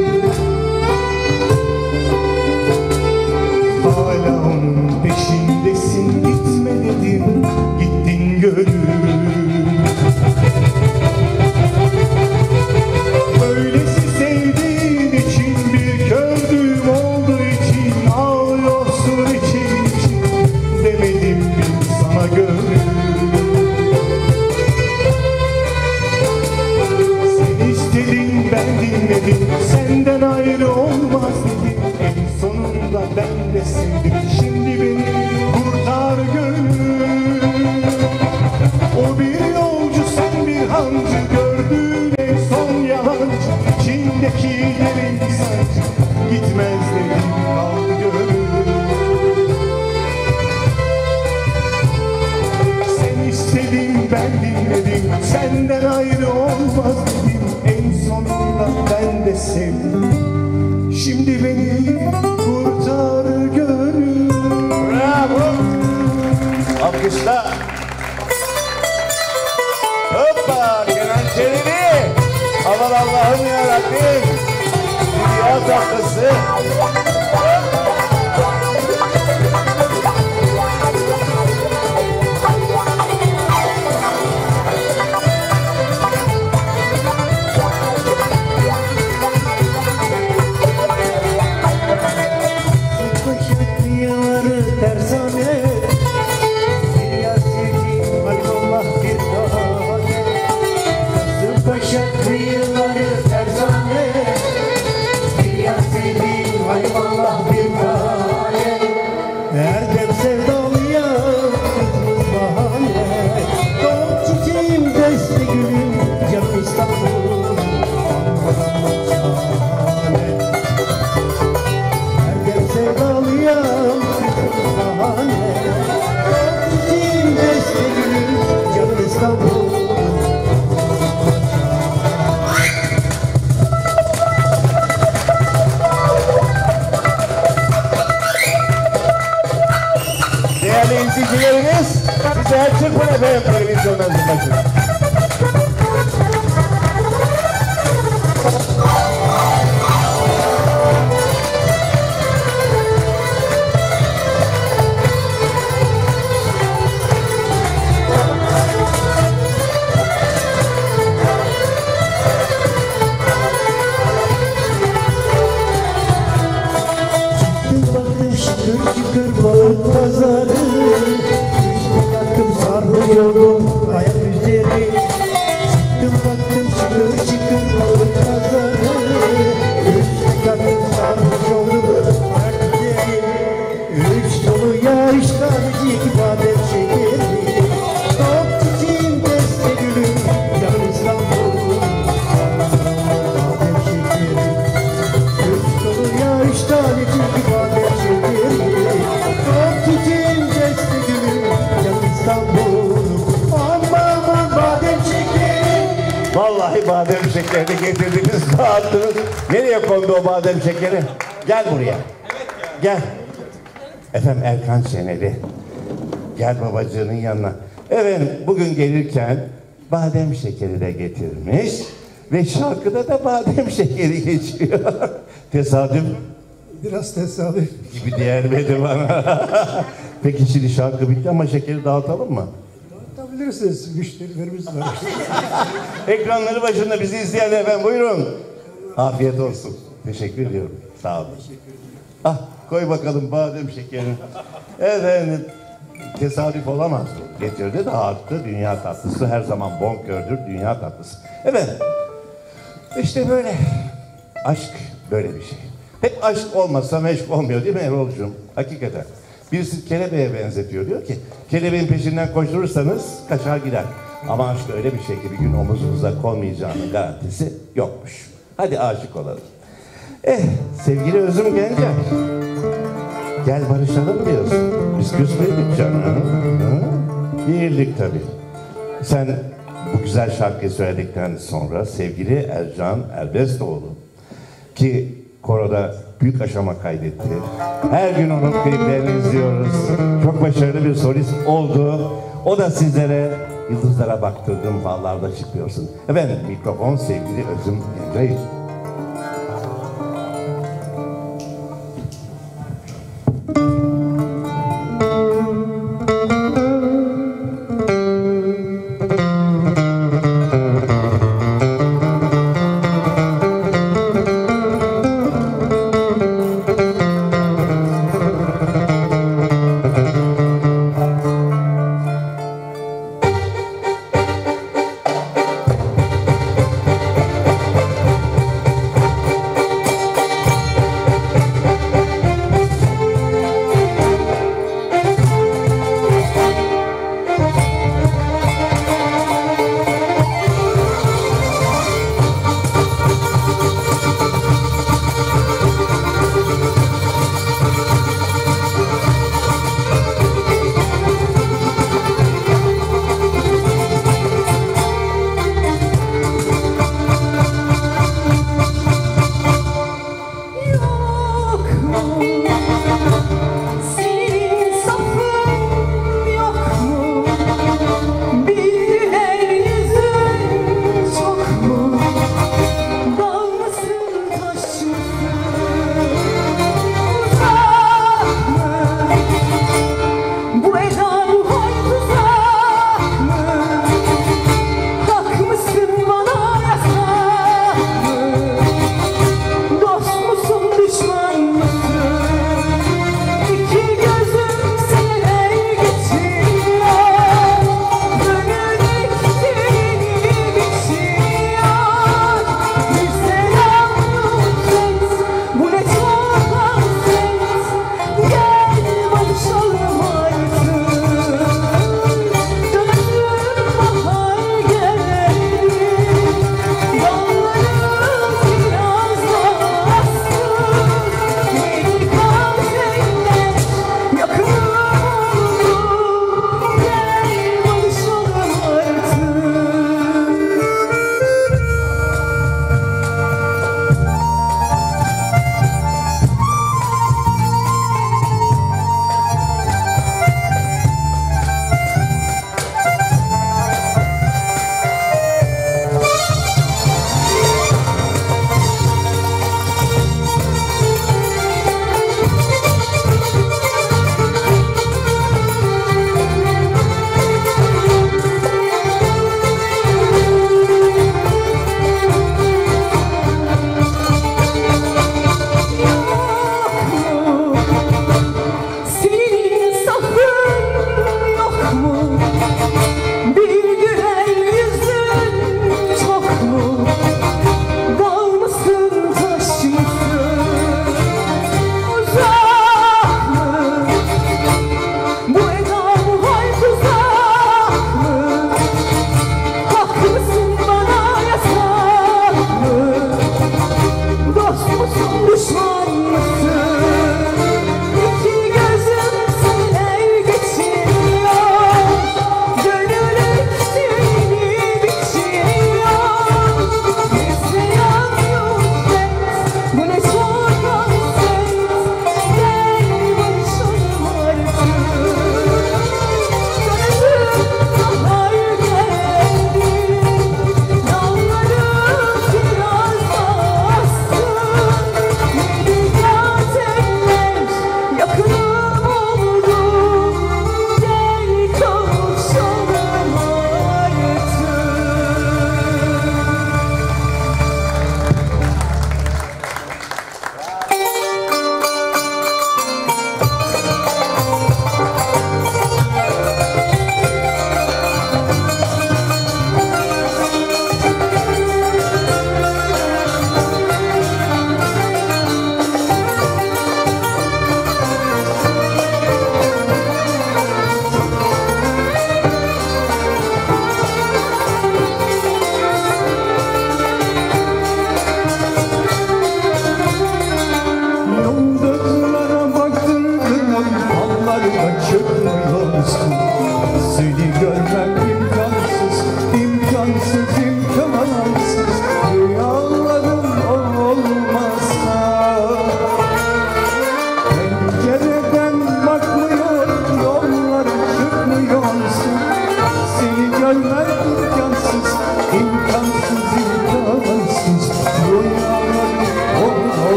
Hala onun peşindesin, gitme dedim, gittin gönlüm. Öylesi sevdiğin için, bir kördüğüm olduğu için, ağlıyorsun için için, demedim mi sana gönlüm. Sen istedin, ben dinledim, senden ayrı olmaz dedim. En sonunda ben de sevdim, şimdi beni kurtar gönlüm. O bir yolcu, sen bir hancı, gördüğün en son yalancı. İçindeki derin sancı, gitmez dedim, kaldı gönlüm. Sen istedin, ben dinledim, senden ayrı olmaz dedim. En sonunda ben de sevdim, şimdi beni kurtar gönlüm.
Bravo. Alkışla. Hoppa. Kenan Çelebi. Aman Allah'ım yarabbim. Dünya tatlısı.
Kıyıları tersane, bir yaz sevdiğim kalbullah bir tane. Kızılpaşa kıyıları tersane, bir yaz sevdiğim kalbullah
izleyicilerimiz, sizler çıkın efendim televizyonlarınızın başına.
Şıkır şıkır balık pazarı, üstü baktım sarhoş oldum ayak üzeri. Çıktım baktım şıkır şıkır balık pazarı, üstü baktım sarhoş oldum ayak üzeri. Üç dolu yağışlarcık badem şekeri, top çiçeğim deste gülüm canım İstanbul. Badem şekeri, üç dolu yağışlarcık badem şekeri, top çiçeğim deste gülüm canım İstanbul. Aman badem şekeri.
Vallahi badem şekerini getirdiniz, dağıttınız. Nereye kondu o badem şekeri? Gel buraya. Gel. Efendim Erkan Şener'i. Gel babacığının yanına. Efendim bugün gelirken badem şekeri de getirmiş. Ve şarkıda da badem şekeri geçiyor. Tesadüf
Biraz tesadüf.
gibi gelmedi bana. Peki şimdi şarkı bitti ama şekeri dağıtalım mı?
Dağıtabilirsiniz. Müşterilerimiz var.
Ekranları başında bizi izleyen efendim buyurun. Afiyet olsun. Teşekkür ediyorum. Sağ olun. Ah koy bakalım badem şekerini. Efendim tesadüf olamaz bu. Getirdi de arttı dünya tatlısı. Her zaman bonkördür dünya tatlısı. Efendim işte böyle. Aşk böyle bir şey. Hep aşk olmazsa meşk olmuyor değil mi Erol'cum? Hakikaten. Birisi kelebeğe benzetiyor. Diyor ki kelebeğin peşinden koşturursanız kaçar gider. Ama aşk öyle bir şey ki bir gün omuzunuza konmayacağının garantisi yokmuş. Hadi aşık olalım. Sevgili Özüm Gencer. Gel barışalım diyorsun. Biz küsmedik canım. Birlik tabii. Sen bu güzel şarkıyı söyledikten sonra sevgili Ercan Erbestoğlu ki koroda büyük aşama kaydetti. Her gün onun kliplerini izliyoruz. Çok başarılı bir solist oldu. O da sizlere yıldızlara baktırdığım fallarda çıkıyorsun. Efendim mikrofon sevgili Özüm Gencer.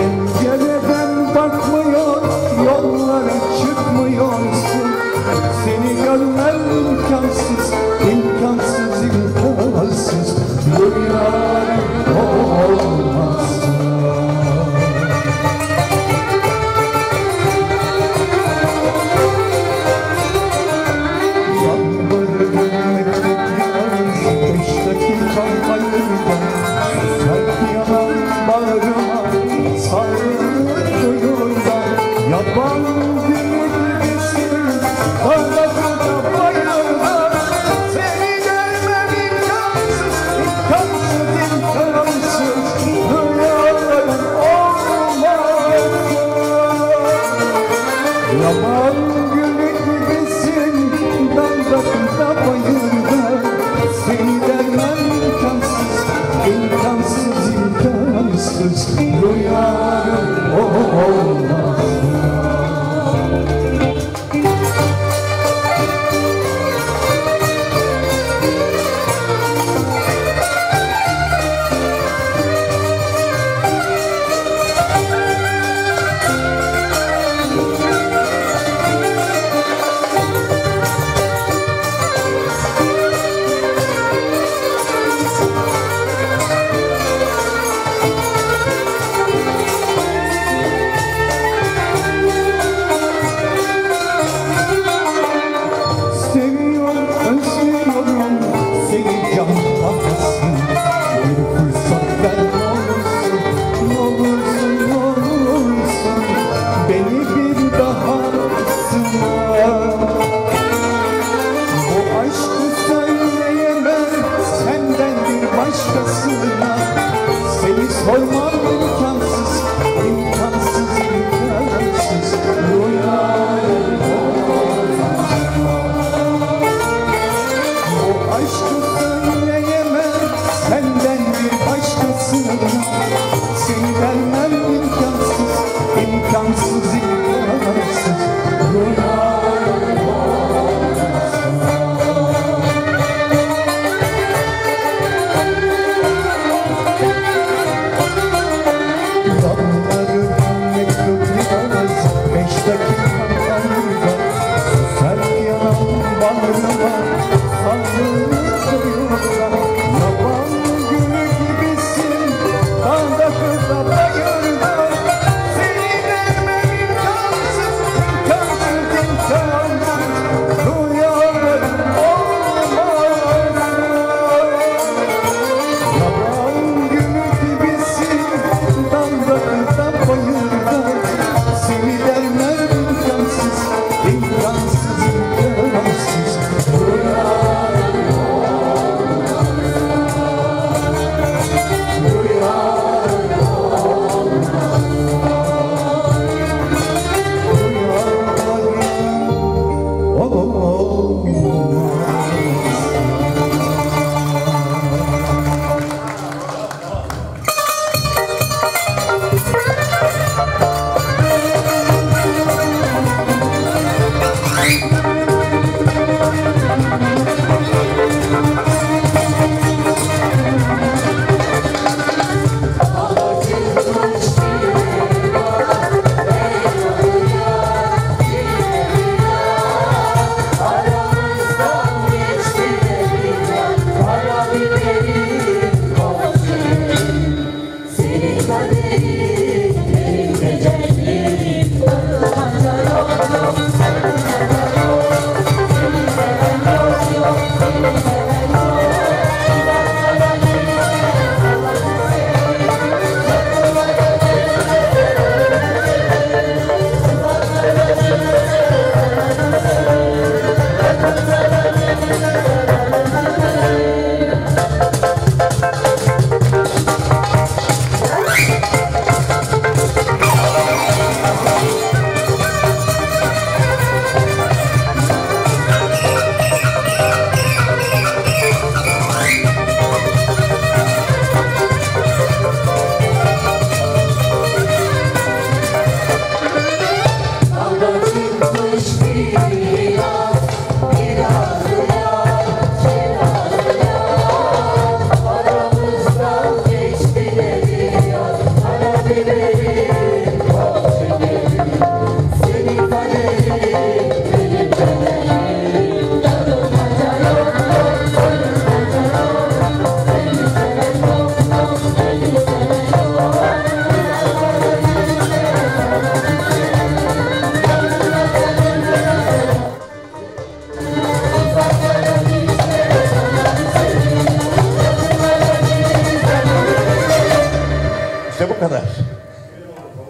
Pencereden bakmıyor, yollara çıkmıyorsun. Seni görmem imkansız, imkansız, imkansız. Duyarım olmazsa. Yalvarırım yalnız 5 dakika ayırdan. Kalp yanan bağrıma sarılıyorlar. Yaban gülü gibisin, Allah'ına bayılır. Seni görmem imkansız, imkansız, imkansız. Duyarım olmaz. Yaban gülü gibisin, Allah'ına bayılır. Seni görmem imkansız, imkansız, imkansız. Duyarım olmaz.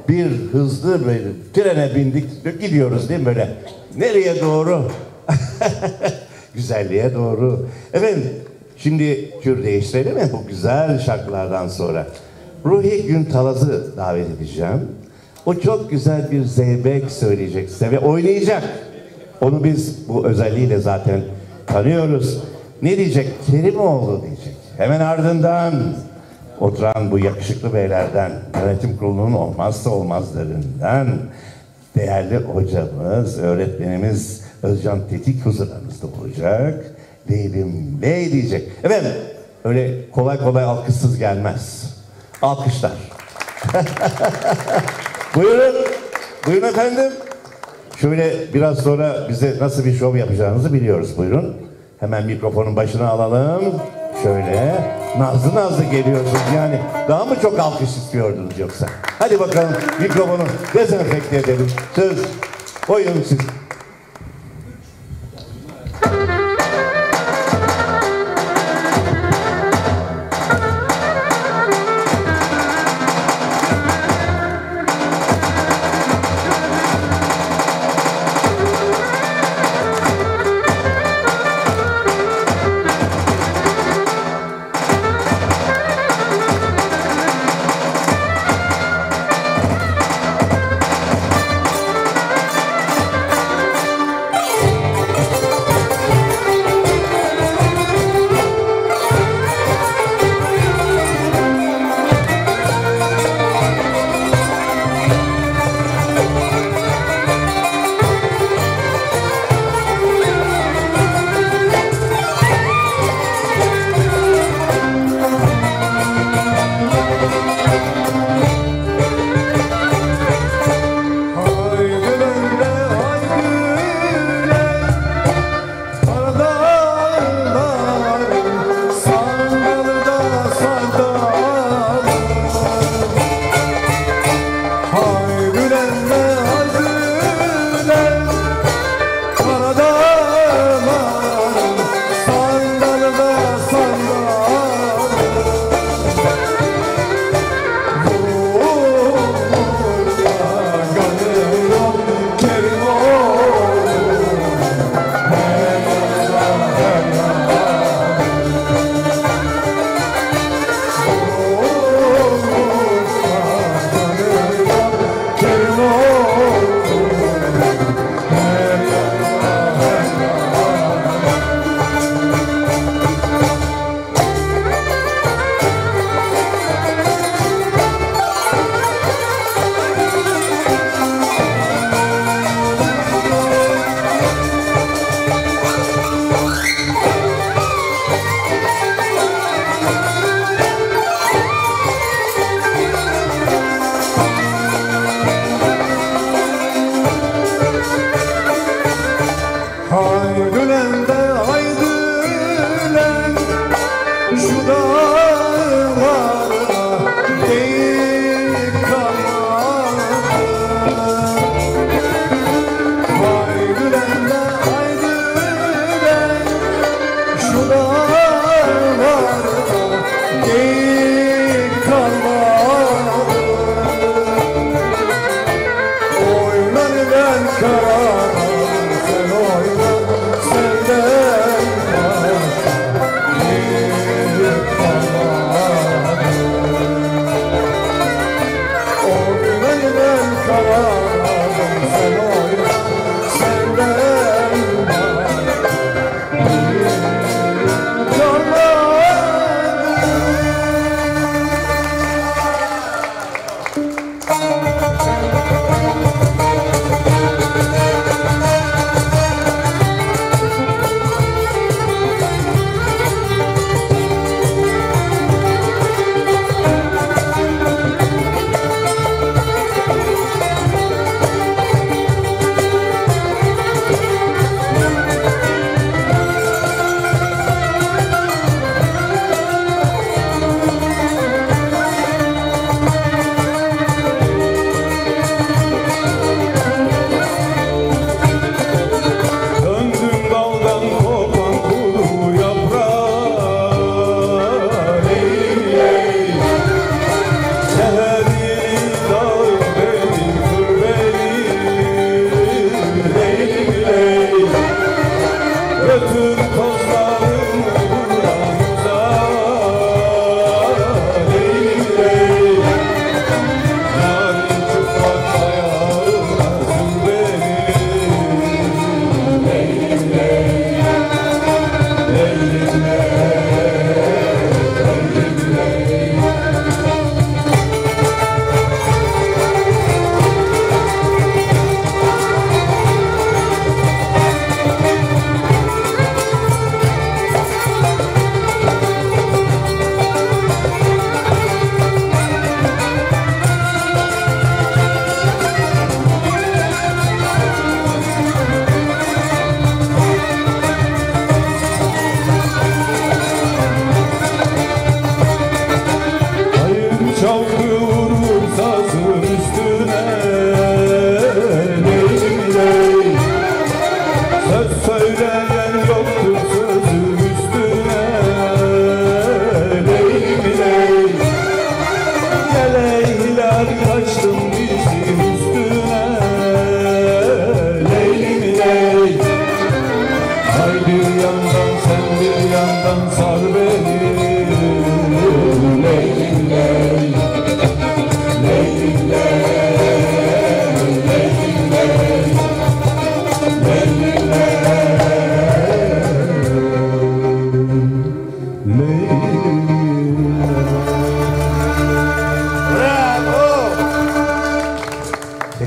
bir hızlı böyle trene bindik, gidiyoruz değil mi böyle? Nereye doğru? Güzelliğe doğru. Efendim, şimdi tür değiştirelim mi bu güzel şarkılardan sonra? Ruhi Güntalaz'ı davet edeceğim. O çok güzel bir zeybek söyleyecek size ve oynayacak. Onu biz bu özelliğiyle zaten tanıyoruz. Ne diyecek? Kerimoğlu diyecek. Hemen ardından oturan bu yakışıklı beylerden, yönetim kurulunun olmazsa olmazlarından değerli hocamız, öğretmenimiz Özcan Tetik huzurlarınızda olacak. Leylim ley diyecek. Efendim, öyle kolay kolay alkışsız gelmez. Alkışlar. Buyurun. Buyurun efendim. Şöyle biraz sonra bize nasıl bir şov yapacağınızı biliyoruz. Buyurun. Hemen mikrofonun başına alalım. Şöyle. Nazlı nazlı geliyorsunuz yani. Daha mı çok alkış istiyordunuz yoksa? Hadi bakalım mikrofonu dezenfekte edelim. Söz. Oyun siz.
Müzik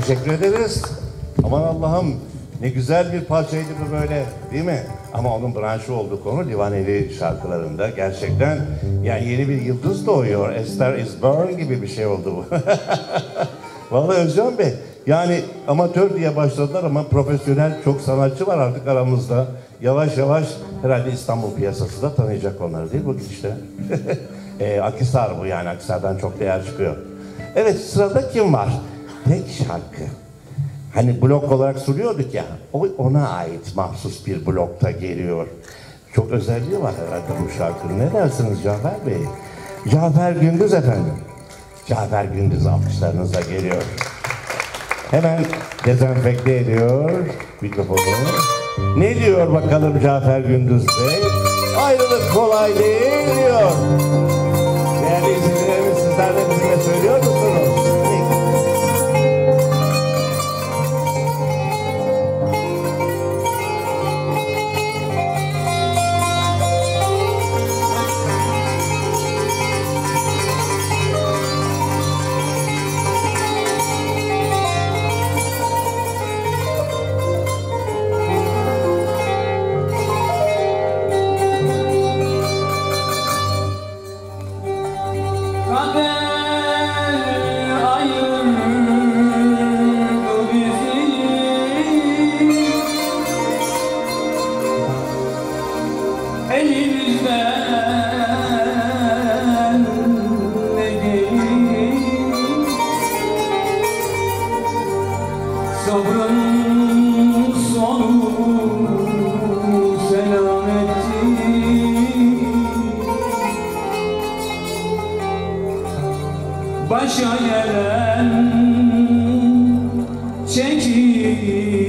teşekkür ederiz. Aman Allah'ım ne güzel bir parçaydı bu böyle değil mi? Ama onun branşı olduğu konu Livaneli şarkılarında gerçekten yani yeni bir yıldız doğuyor. A Star is Born gibi bir şey oldu bu. Vallahi Özcan Bey yani amatör diye başladılar ama profesyonel çok sanatçı var artık aramızda. Yavaş yavaş herhalde İstanbul piyasası da tanıyacak onları değil mi bu gidişte? Akhisar bu yani Akhisar'dan çok değer çıkıyor. Evet sırada kim var? Tek şarkı. Hani blok olarak soruyorduk ya, o ona ait mahsus bir blokta geliyor. Çok özelliği var herhalde bu şarkının. Ne dersiniz Cafer Bey? Cafer Gündüz efendim. Cafer Gündüz alkışlarınıza geliyor. Hemen dezenfekte ediyor mikrofonu. Ne diyor bakalım Cafer Gündüz Bey? Ayrılık kolay değil diyor. Değerli izleyicilerimiz sizler de bizimle söylüyor musunuz?
Başa gelen çekil.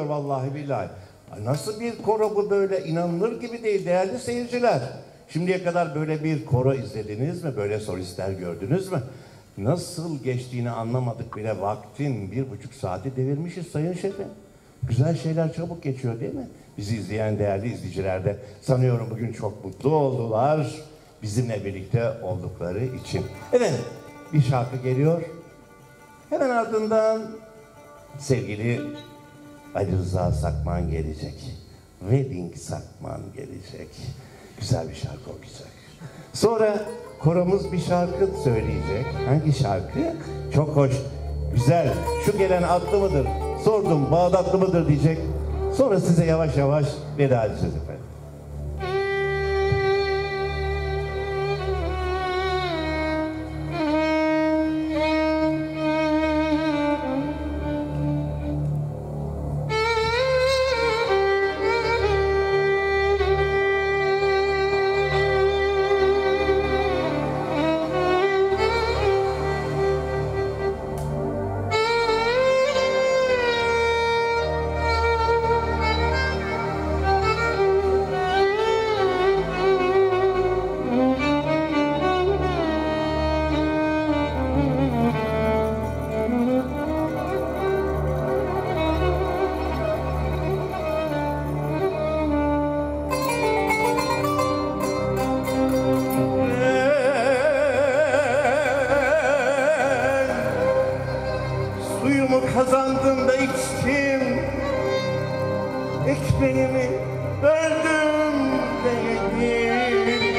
geliyor vallahi billahi. Nasıl bir koro bu böyle, inanılır gibi değil değerli seyirciler. Şimdiye kadar böyle bir koro izlediniz mi? Böyle solistler gördünüz mü? Nasıl geçtiğini anlamadık bile, vaktin 1,5 saati devirmişiz sayın şefim. Güzel şeyler çabuk geçiyor değil mi? Bizi izleyen değerli izleyiciler de sanıyorum bugün çok mutlu oldular. Bizimle birlikte oldukları için. Evet, bir şarkı geliyor. Hemen ardından sevgili Ali Rıza Sakman gelecek. Wedding Sakman gelecek. Güzel bir şarkı okuyacak. Sonra koromuz bir şarkı söyleyecek. Hangi şarkı? Çok hoş, güzel. Şu gelen atlı mıdır? Sordum, Bağdatlı mıdır diyecek. Sonra size yavaş yavaş veda edeceğiz efendim. Kazandım da içtim, ekmeğimi böldüm de yedim.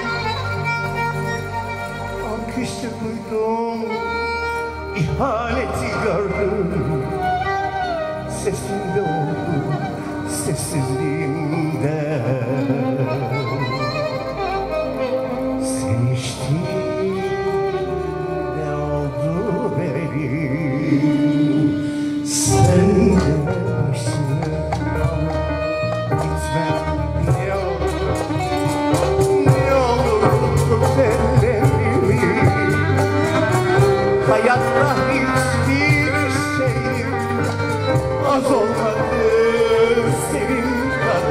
Alkışı duydum, ihaneti gördüm. Sesimde oldu, sessizliğimde. Sen içtin de oldu benim. Sen de başına gitme, ne olur, ne olur tut ellerimi. Hayatta hiçbir şeyim az olmadı senin kadar.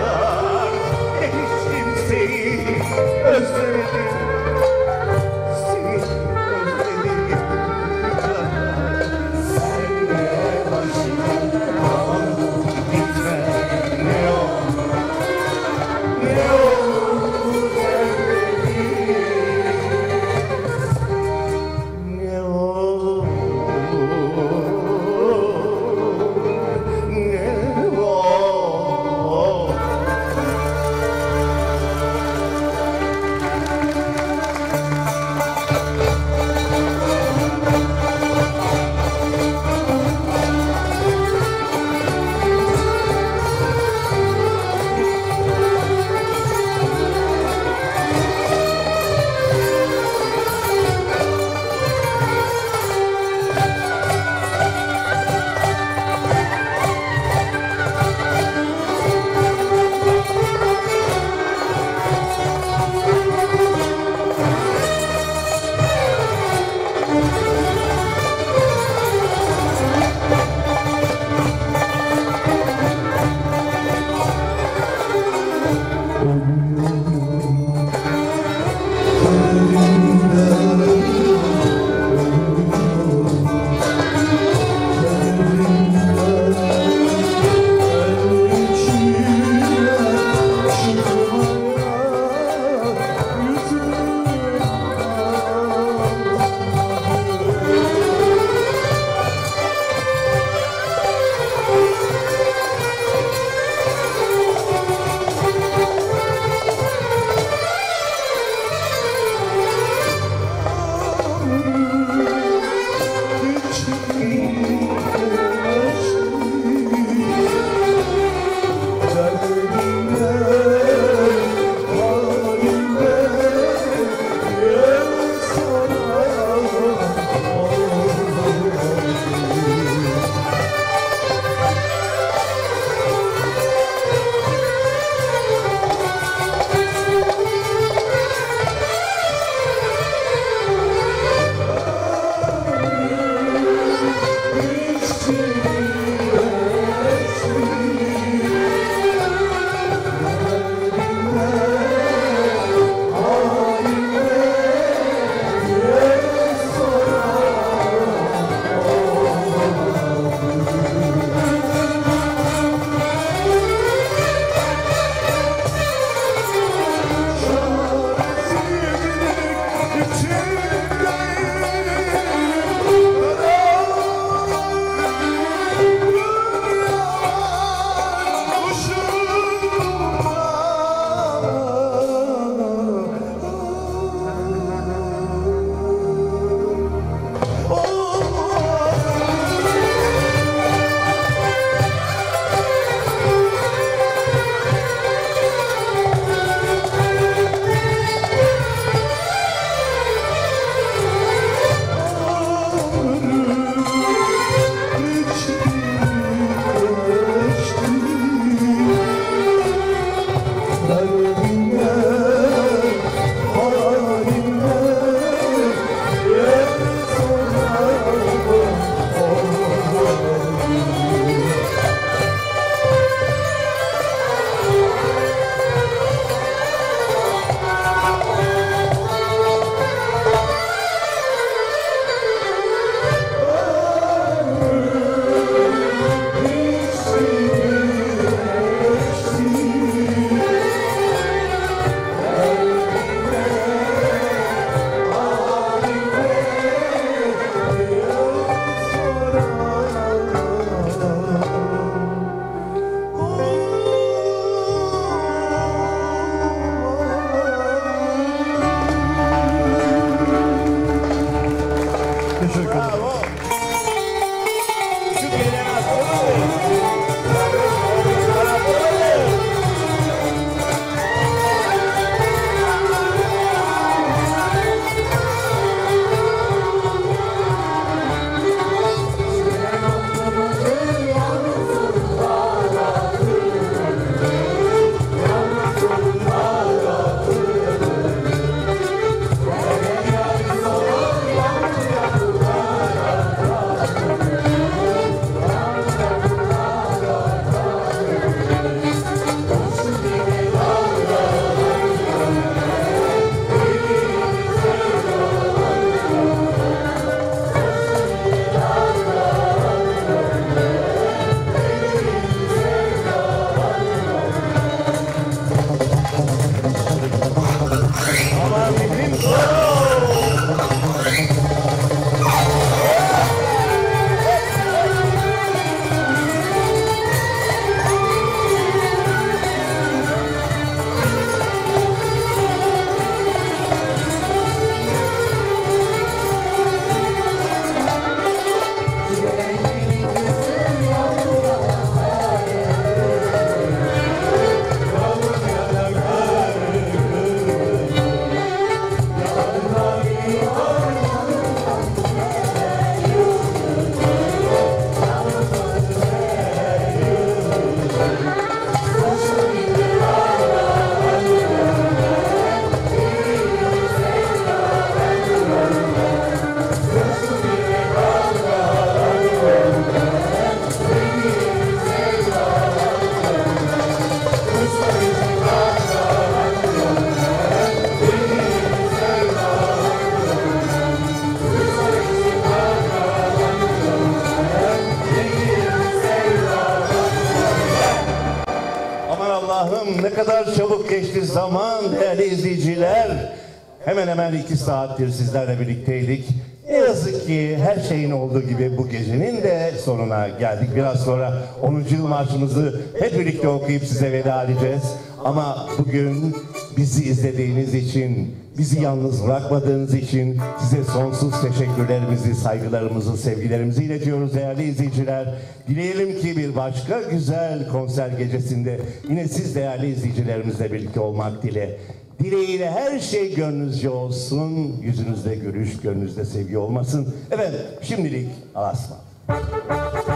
kadar çabuk geçti zaman değerli izleyiciler. Hemen hemen 2 saattir sizlerle birlikteydik. Ne yazık ki her şeyin olduğu gibi bu gecenin de sonuna geldik. Biraz sonra 10. yıl marşımızı hep birlikte okuyup size veda edeceğiz. Ama bugün bizi izlediğiniz için, bizi yalnız bırakmadığınız için size sonsuz teşekkürlerimizi, saygılarımızı, sevgilerimizi iletiyoruz değerli izleyiciler. Dileyelim ki bir başka güzel konser gecesinde yine siz değerli izleyicilerimizle birlikte olmak dileğiyle her şey gönlünüzce olsun, yüzünüzde gülüş, gönlünüzde sevgi olmasın. Efendim şimdilik Allah'a ısmarladık.